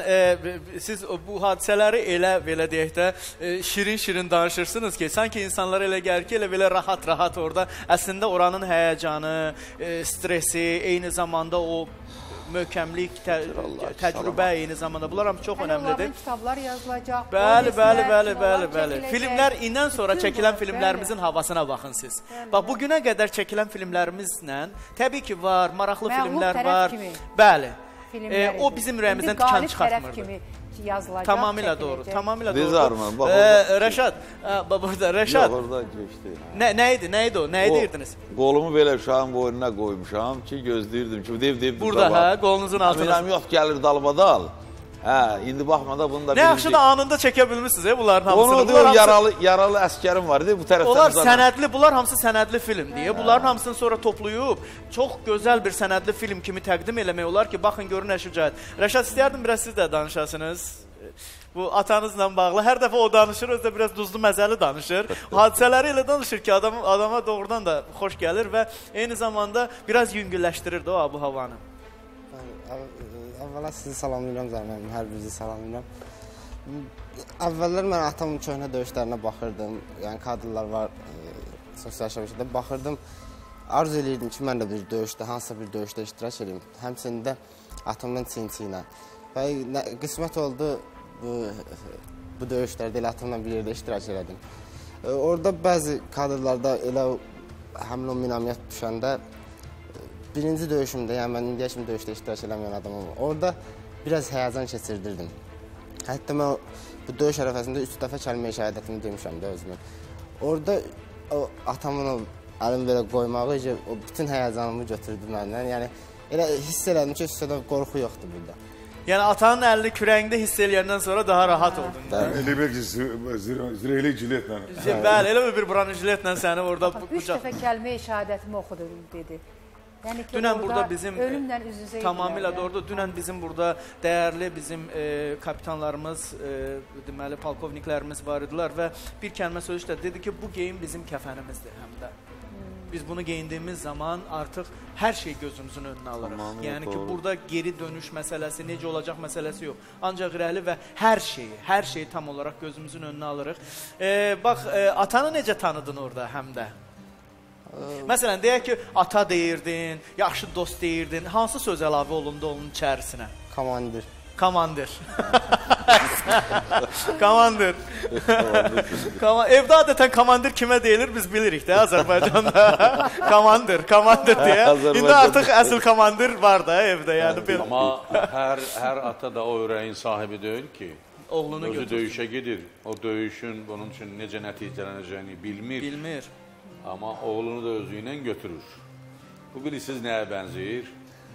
siz bu hadisələri elə deyək də, şirin-şirin danışırsınız ki, sanki insanlar elə gəlir ki, elə belə rahat-rahat orada, əslində oranın həyəcanı, stresi, eyni zamanda o möhkəmlik, təcrübə eyni zamanda. Bunlar hamı çox önəmlidir. Kitablar yazılacaq. Bəli. Filmlər, indən sonra çəkilən filmlərimizin havasına baxın siz. Bax, bugünə qədər çəkilən filmlərimizlə, təbii ki, var, maraqlı filmlər var. Bəli. O bizim ürəyimizdən tikan çıxartmırdı. yazılacaq. Tamamilə doğru, tamamilə doğru. Biz Arman, bax Rəşad, burada Rəşad. Yox, orada keçdi. Nə idi o? Nə edirdiniz? Qolumu belə uşağın boynuna qoymuşam ki, gözləyirdim ki, dev. Burada, hə, qolunuzun altına. Əminəm yox, gəlir dalbadal. Hə, indi baxmada bunu da birinci... Nə yaxşı da anında çəkə bilmişsiniz, bunların hamısını. Onu da yaralı əskərim var idi, bu tərəfdən. Bunlar hamısı sənədli filmdir. Bunların hamısını sonra toplayıb, çox gözəl bir sənədli film kimi təqdim eləmək olar ki, baxın, görün nə şücaət. Rəşad, istəyərdim, biraz siz də danışasınız. Bu atanızla bağlı. Hər dəfə o danışır, özdə biraz duzlu məzəli danışır. Hadisələri elə danışır ki, adama doğrudan da xoş gəlir və eyni zamanda biraz yüngülləşdirir də o bu havanı. Əvvəla sizi salamlayıram, Zərmən, hər birinizi salamlayıram. Əvvəllər mən atamın köhnə döyüşlərinə baxırdım, yəni kadrlar var sosial şəbəkədə, baxırdım, arzu edirdim ki, mən də bir döyüşdə, hansısa bir döyüşdə iştirak edeyim, həmçində atamdan çiyin-çiyinə. Və qismət oldu, bu döyüşlərdə elə atamla bir yerdə iştirak edim. Orada bəzi kadrlarda elə həmin o minamiyyət düşəndə, birinci döyüşümdə, yəni mən indiyə kimi döyüşdə iştirak eləməyən adamım. Orada biraz həyəcan keçirdirdim. Hətta mən bu döyüş ərəfəsində 3 dəfə kəlmə-i şəhadətimi demişəm də özümün. Orada atamın o əlimi belə qoymağı, o bütün həyəcanımı götürdü məndən. Yəni elə hiss elədim ki, üstədə qorxu yoxdur burada. Yəni atanın əlini kürəyində hiss eləyəndən sonra daha rahat oldun. Elə bir ki, zirehli jiletlə. Bəli, elə bir bronjiletlə səni orada qucaq. 3 dəfə kəlmə-i şəhadətimi oxudum, dedi. Yəni ki, dünən burada bizim ölümlə üz-üzə tamamilə doğrudur. Dünən bizim burada dəyərli bizim kapitanlarımız, deməli polkovniklərimiz var idilər və bir kəlmə söyüşdə dedi ki, bu geyim bizim kəfənimizdir həm də. Biz bunu geyindiyimiz zaman artıq hər şey gözümüzün önünə alırıq. Yəni ki, burada geri dönüş məsələsi, necə olacaq məsələsi yox. Ancaq irəli və hər şeyi tam olaraq gözümüzün önünə alırıq. Bax, atanı necə tanıdın orada həm də? Məsələn, deyək ki, ata deyirdin, yaxşı dost deyirdin, hansı söz əlavə olundu onun içərisinə? Komandir. Komandir. Komandir. Evdə adətən komandir kimə deyilir, biz bilirik də Azərbaycanda. Komandir deyə. İndi artıq əsl komandir var da evdə. Amma hər ata da o ürəyin sahibi deyil ki, özü döyüşə gedir. O döyüşün bunun üçün necə nəticələnəcəyini bilmir. Amma oğlunu da özü ilə götürür. Bu bilirsiniz nəyə bənzəyir?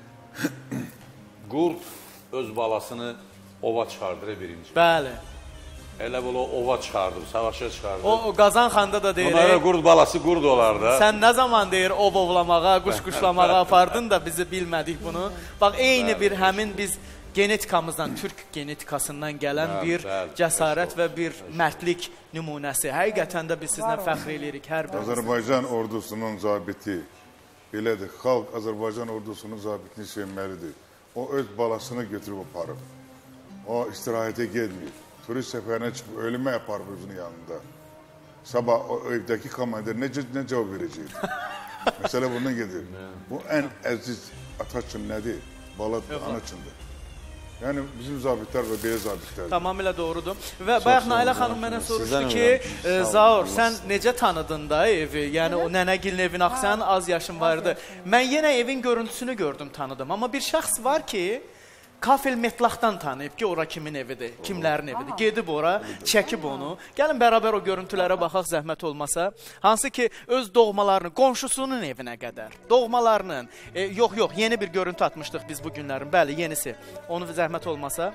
Qurd öz balasını ova çıxardır birinci. Bəli. Elə belə ova çıxardır, savaşa çıxardır. O Qazan xanda da deyir. Onlara qurd balası qurd olar da. Sən nə zaman deyir ov ovlamağa, quş quşlamağa apardın da bizi bilmədik bunu. Bax, eyni bir həmin biz genetikamızdan, türk genetikasından gələn bir cəsarət və bir mərdlik nümunəsi. Həqiqətən də biz sizlə fəxr edirik hər birimiz. Azərbaycan ordusunun zabiti belədir. Xalq Azərbaycan ordusunun zabitini sevməlidir. O öz balasını götürüb aparıb. O istirahətə gedmir. Turist səfərinə çıxıb ölümə aparıb özünün yanında. Sabah o evdəki komandir nə cavab verəcək? Məsələ bundan gedir. Bu ən əziz ata üçün nədir? Bala ana üçündür. Yəni bizim zabitlər və belə zabitlərdir. Tamamilə doğrudur. Və bayaq Nailə xanım mənə soruşdu ki, Zaur, sən necə tanıdın da evi? Yəni o nənəgilin evin axı, sənin az yaşın vardı. Mən yenə evin görüntüsünü gördüm, tanıdım. Amma bir şəxs var ki, Kafel Metlaqdan tanıyıb ki, ora kimin evidir, kimlərin evidir. Gedib ora, çəkib onu. Gəlin bərabər o görüntülərə baxaq zəhmət olmasa. Hansı ki, öz doğmalarını, qonşusunun evinə qədər, doğmalarının, yox, yeni bir görüntü atmışdıq biz bu günlərin. Bəli, yenisi. Onu zəhmət olmasa.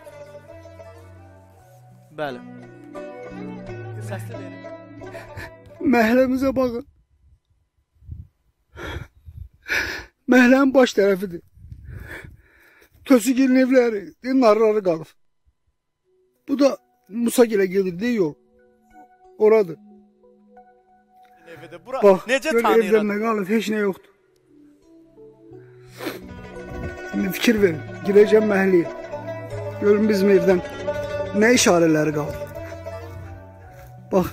Bəli. Səsli verin. Məhəlləmizə baxın. Məhəllənin baş tərəfidir. Kösügilin evləri, narları qalıb. Bu da Musagilə gedirdi yol. Oradır. Bax, gör evlərində qalıb, heç nə yoxdur. Şimdi fikir verin, girəcəm məhəlliyə. Görün bizim evdən nə işarələri qalıb. Bax.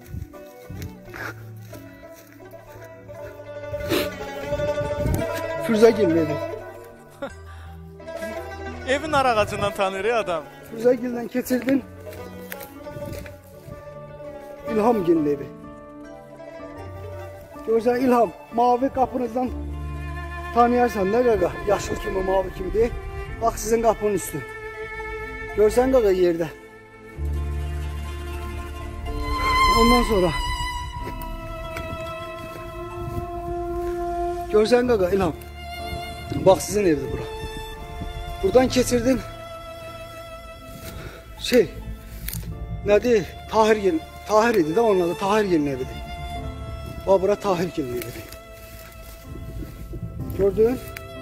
Fürzəgilin evi. Evin arağacından tanır ya adam. Fürzəgildən keçirdin. İlhamgilin evi. Görsən İlham, mavi qapınızdan tanıyarsan da qaqa. Yaşıl kimi, mavi kimi deyil. Bax sizin qapının üstü. Görsən qaqa yerdə. Ondan sonra görsən qaqa İlham. Bax sizin evdir bura. Buradan keçirdin. Nədir? Tahir idi də onun adı. Tahir gelin evidir. Bax bura Tahir gelin evidir. Gördün?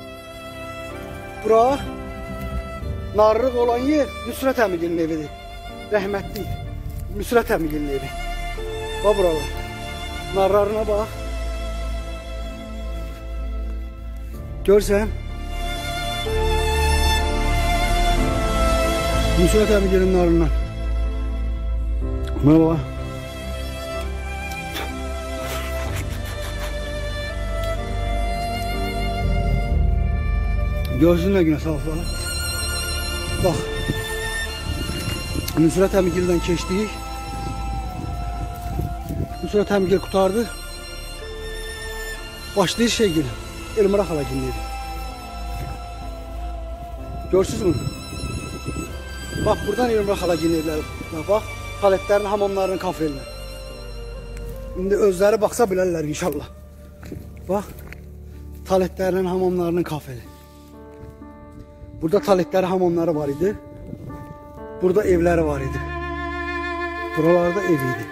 Bura narlıq olan yer Nüsrət əmigilin evidir. Rəhmətli. Nüsrət əmigilin evi. Bax buralar. Narlarına bax. Görsən. Nüsrət əmigilin narından. Buna bax. Görsünlər günə sağlıqlar. Bax. Nüsrət əmigildən keçdik. Nüsrət əmigil qutardı. Başlayır Şeygil. Elmira xala günləyir. Görsünüz mü? Bax buradan Elmira xala günləyirlər. Bax. Xalətlərin, hamamlarının kafelinə. İndi özləri baxsa bilərlər inşallah. Bax. Talətlərinin, hamamlarının kafeli. Burada talətləri, hamamları var idi. Burada evləri var idi. Buralarda ev idi.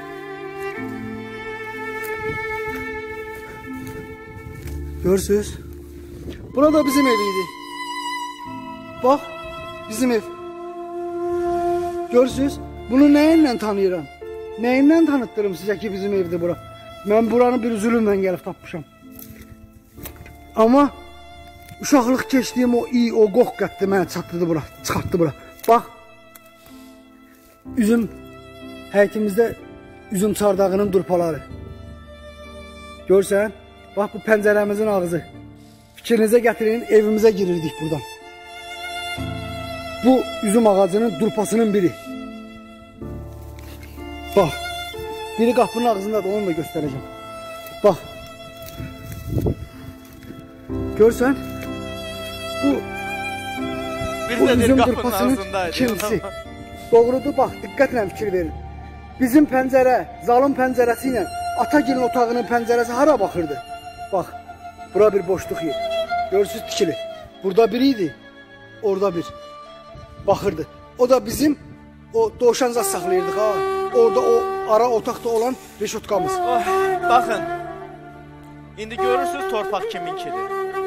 Görürsünüz? Burada bizim ev idi. Bax, bizim ev. Görürsünüz? Bunu nəyinlə tanıyıram? Nəyinlə tanıtdırım sizə ki bizim evdir bura? Mən buranı bir zülümlə gəlib tapmışam. Amma uşaqlıq keçdiyim o iyi, o qox qətti mənə çatdırdı bura, çıxartdı bura. Bax, üzüm, həyətimizdə üzüm çardağının durpaları. Görsən, bax bu pəncərəmizin ağzı. Fikrinizə gətirin, evimizə girirdik buradan. Bu üzüm ağacının durpasının biri. Bax, biri qapının ağzındadır, onu da göstərəcəm. Bax, görsən, bu üzüm durpasının kimisi. Doğrudur, bax, diqqətlə fikir verin. Bizim pəncərə, zalın pəncərəsi ilə Atagilin otağının pəncərəsi hara baxırdı? Bax, bura bir boşluq yer. Görürsünüz tikili. Burada biri idi, orada bir. Baxırdı. O da bizim o dovşanzaz saxlayırdıq ha. Orada o ara otaqda olan reşotkamız. Baxın, indi görürsünüz torpaq kiminkidir.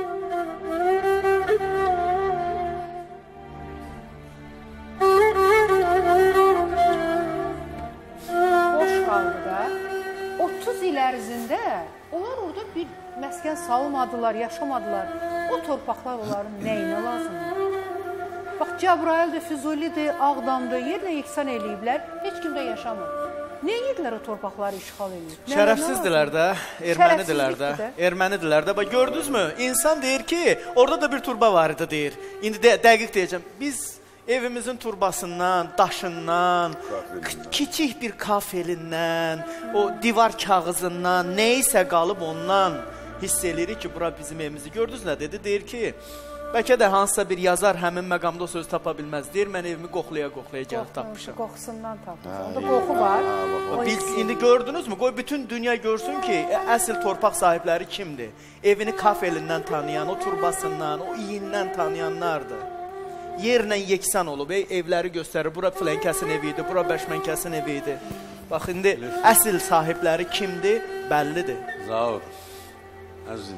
Boş qaldı da. 30 il ərzində onlar orada bir məskən salmadılar, yaşamadılar. O torpaqlar onların nəyinə lazımdır? Bax, Cəbrayıldır, Füzulidir, Ağdamdır, yerlə yeksan eləyiblər, heç kimdə yaşamır. Nə edirlər o torpaqları işğal edir? Şərəfsizdirlər də, ermənidirlər də, ermənidirlər də. Bax, gördünüzmü? İnsan deyir ki, orada da bir turba var idi deyir. İndi dəqiq deyəcəm, biz evimizin turbasından, daşından, kiçik bir kafelindən, o divar kağızından, neysə qalıb ondan hiss eləyirik ki, bura bizim evimizi. Gördünüz nə dedi? Deyir ki, bəlkə də hansısa bir yazar həmin məqamda o söz tapa bilməz. Deyir, mən evimi qoxlaya-qoxlaya gəlib tapmışam. Qoxusundan tapmışam. Onda qoxu var. İndi gördünüzmü? Qoy bütün dünya görsün ki, əsl torpaq sahibləri kimdir? Evini kafelindən tanıyan, o turbasından, o iyindən tanıyanlardır. Yerlə yeksan olub, evləri göstərir. Bura filənkəsin evi idi, bura bəşmənkəsin evi idi. Bax, indi əsl sahibləri kimdir? Bəllidir. Zaur, əzizim,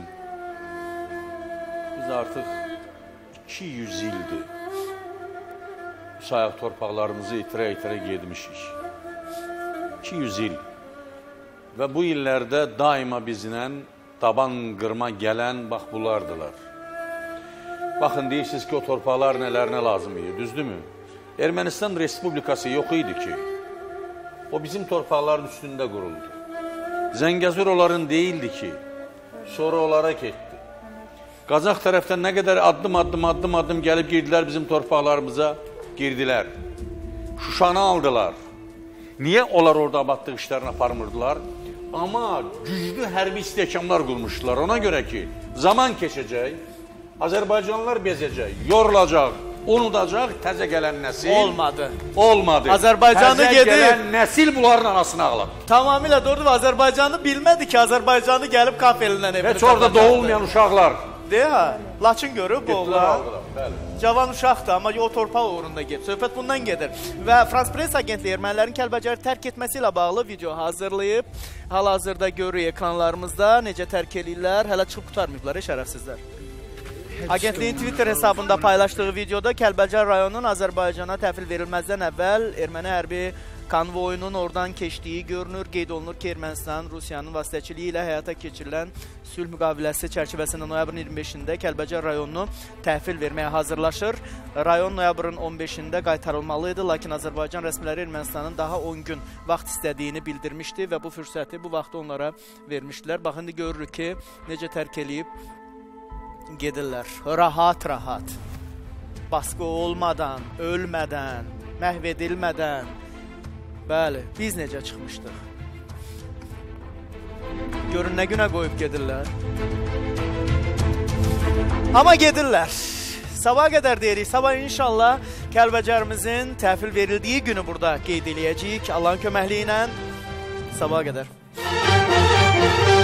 biz artıq 200 ildir sayaq torpaqlarımızı itirə-itirə gedmişik. 200 il və bu illərdə daima bizlə taban qırma gələn bax bunlardılar. Baxın, deyirsiniz ki, o torpaqlar nələrinə lazım idi, düzdürmü? Ermənistan Respublikası yox idi ki, o bizim torpaqların üstündə quruldu. Zəngəzur onların deyildi ki, sonra onlara getdi. Qazax tərəfdən nə qədər addım gəlib girdilər bizim torpaqlarımıza, girdilər. Şuşanı aldılar. Niyə onlar orada abadlıq işlərini aparmırdılar? Amma güclü hərbi istehkamlar qurmuşdular. Ona görə ki, zaman keçəcək, Azərbaycanlılar bezəcək, yorulacaq, unudacaq təzə gələn nəsil. Olmadı. Olmadı. Azərbaycanı təzə gedib. gələn nəsil bunların anasını ağladı. Tamamilə doğrudur. Azərbaycanı bilmədi ki, Azərbaycanı gəlib kafelindən evini. Heç orada doğulmayan uşaqlar. Deyə, Laçın görüb oğlan. Cavan uşaqdır, amma o torpaq uğrunda gedib. Söhbət bundan gedir. Və Frans Press agentliyi ermənilərin Kəlbəcəri tərk etməsi ilə bağlı video hazırlayıb. Hal-hazırda görürük ekranlarımızda necə tərk edirlər. Hələ çıxıb qutarmayıblar, şərəfsizlər. Agentliyin Twitter hesabında paylaşdığı videoda Kəlbəcər rayonunun Azərbaycana təhvil verilməzdən əvvəl erməni hərbi konvoyunun oradan keçdiyi görünür. Qeyd olunur ki, Ermənistan Rusiyanın vasitəçiliyi ilə həyata keçirilən sülh müqaviləsi çərçivəsində noyabrın 25-də Kəlbəcər rayonunu təhvil verməyə hazırlaşır. Rayon noyabrın 15-də qaytarılmalı idi, lakin Azərbaycan rəsmiləri Ermənistanın daha 10 gün vaxt istədiyini bildirmişdi və bu fürsəti bu vaxtda onlara vermişdilər. Bax, indi görürük ki, necə tərk eləyib gedirlər. Rahat-rahat. Baskı olmadan, ölmədən, məhv edilmədən. Bəli, biz necə çıxmışdıq? Görün, nə günə qoyub gedirlər. Amma gedirlər. Sabah qədər deyirik. Sabah inşallah Kəlbəcərimizin təhvil verildiyi günü burada qeyd eləyəcəyik. Allahın köməkliyi ilə sabah qədər.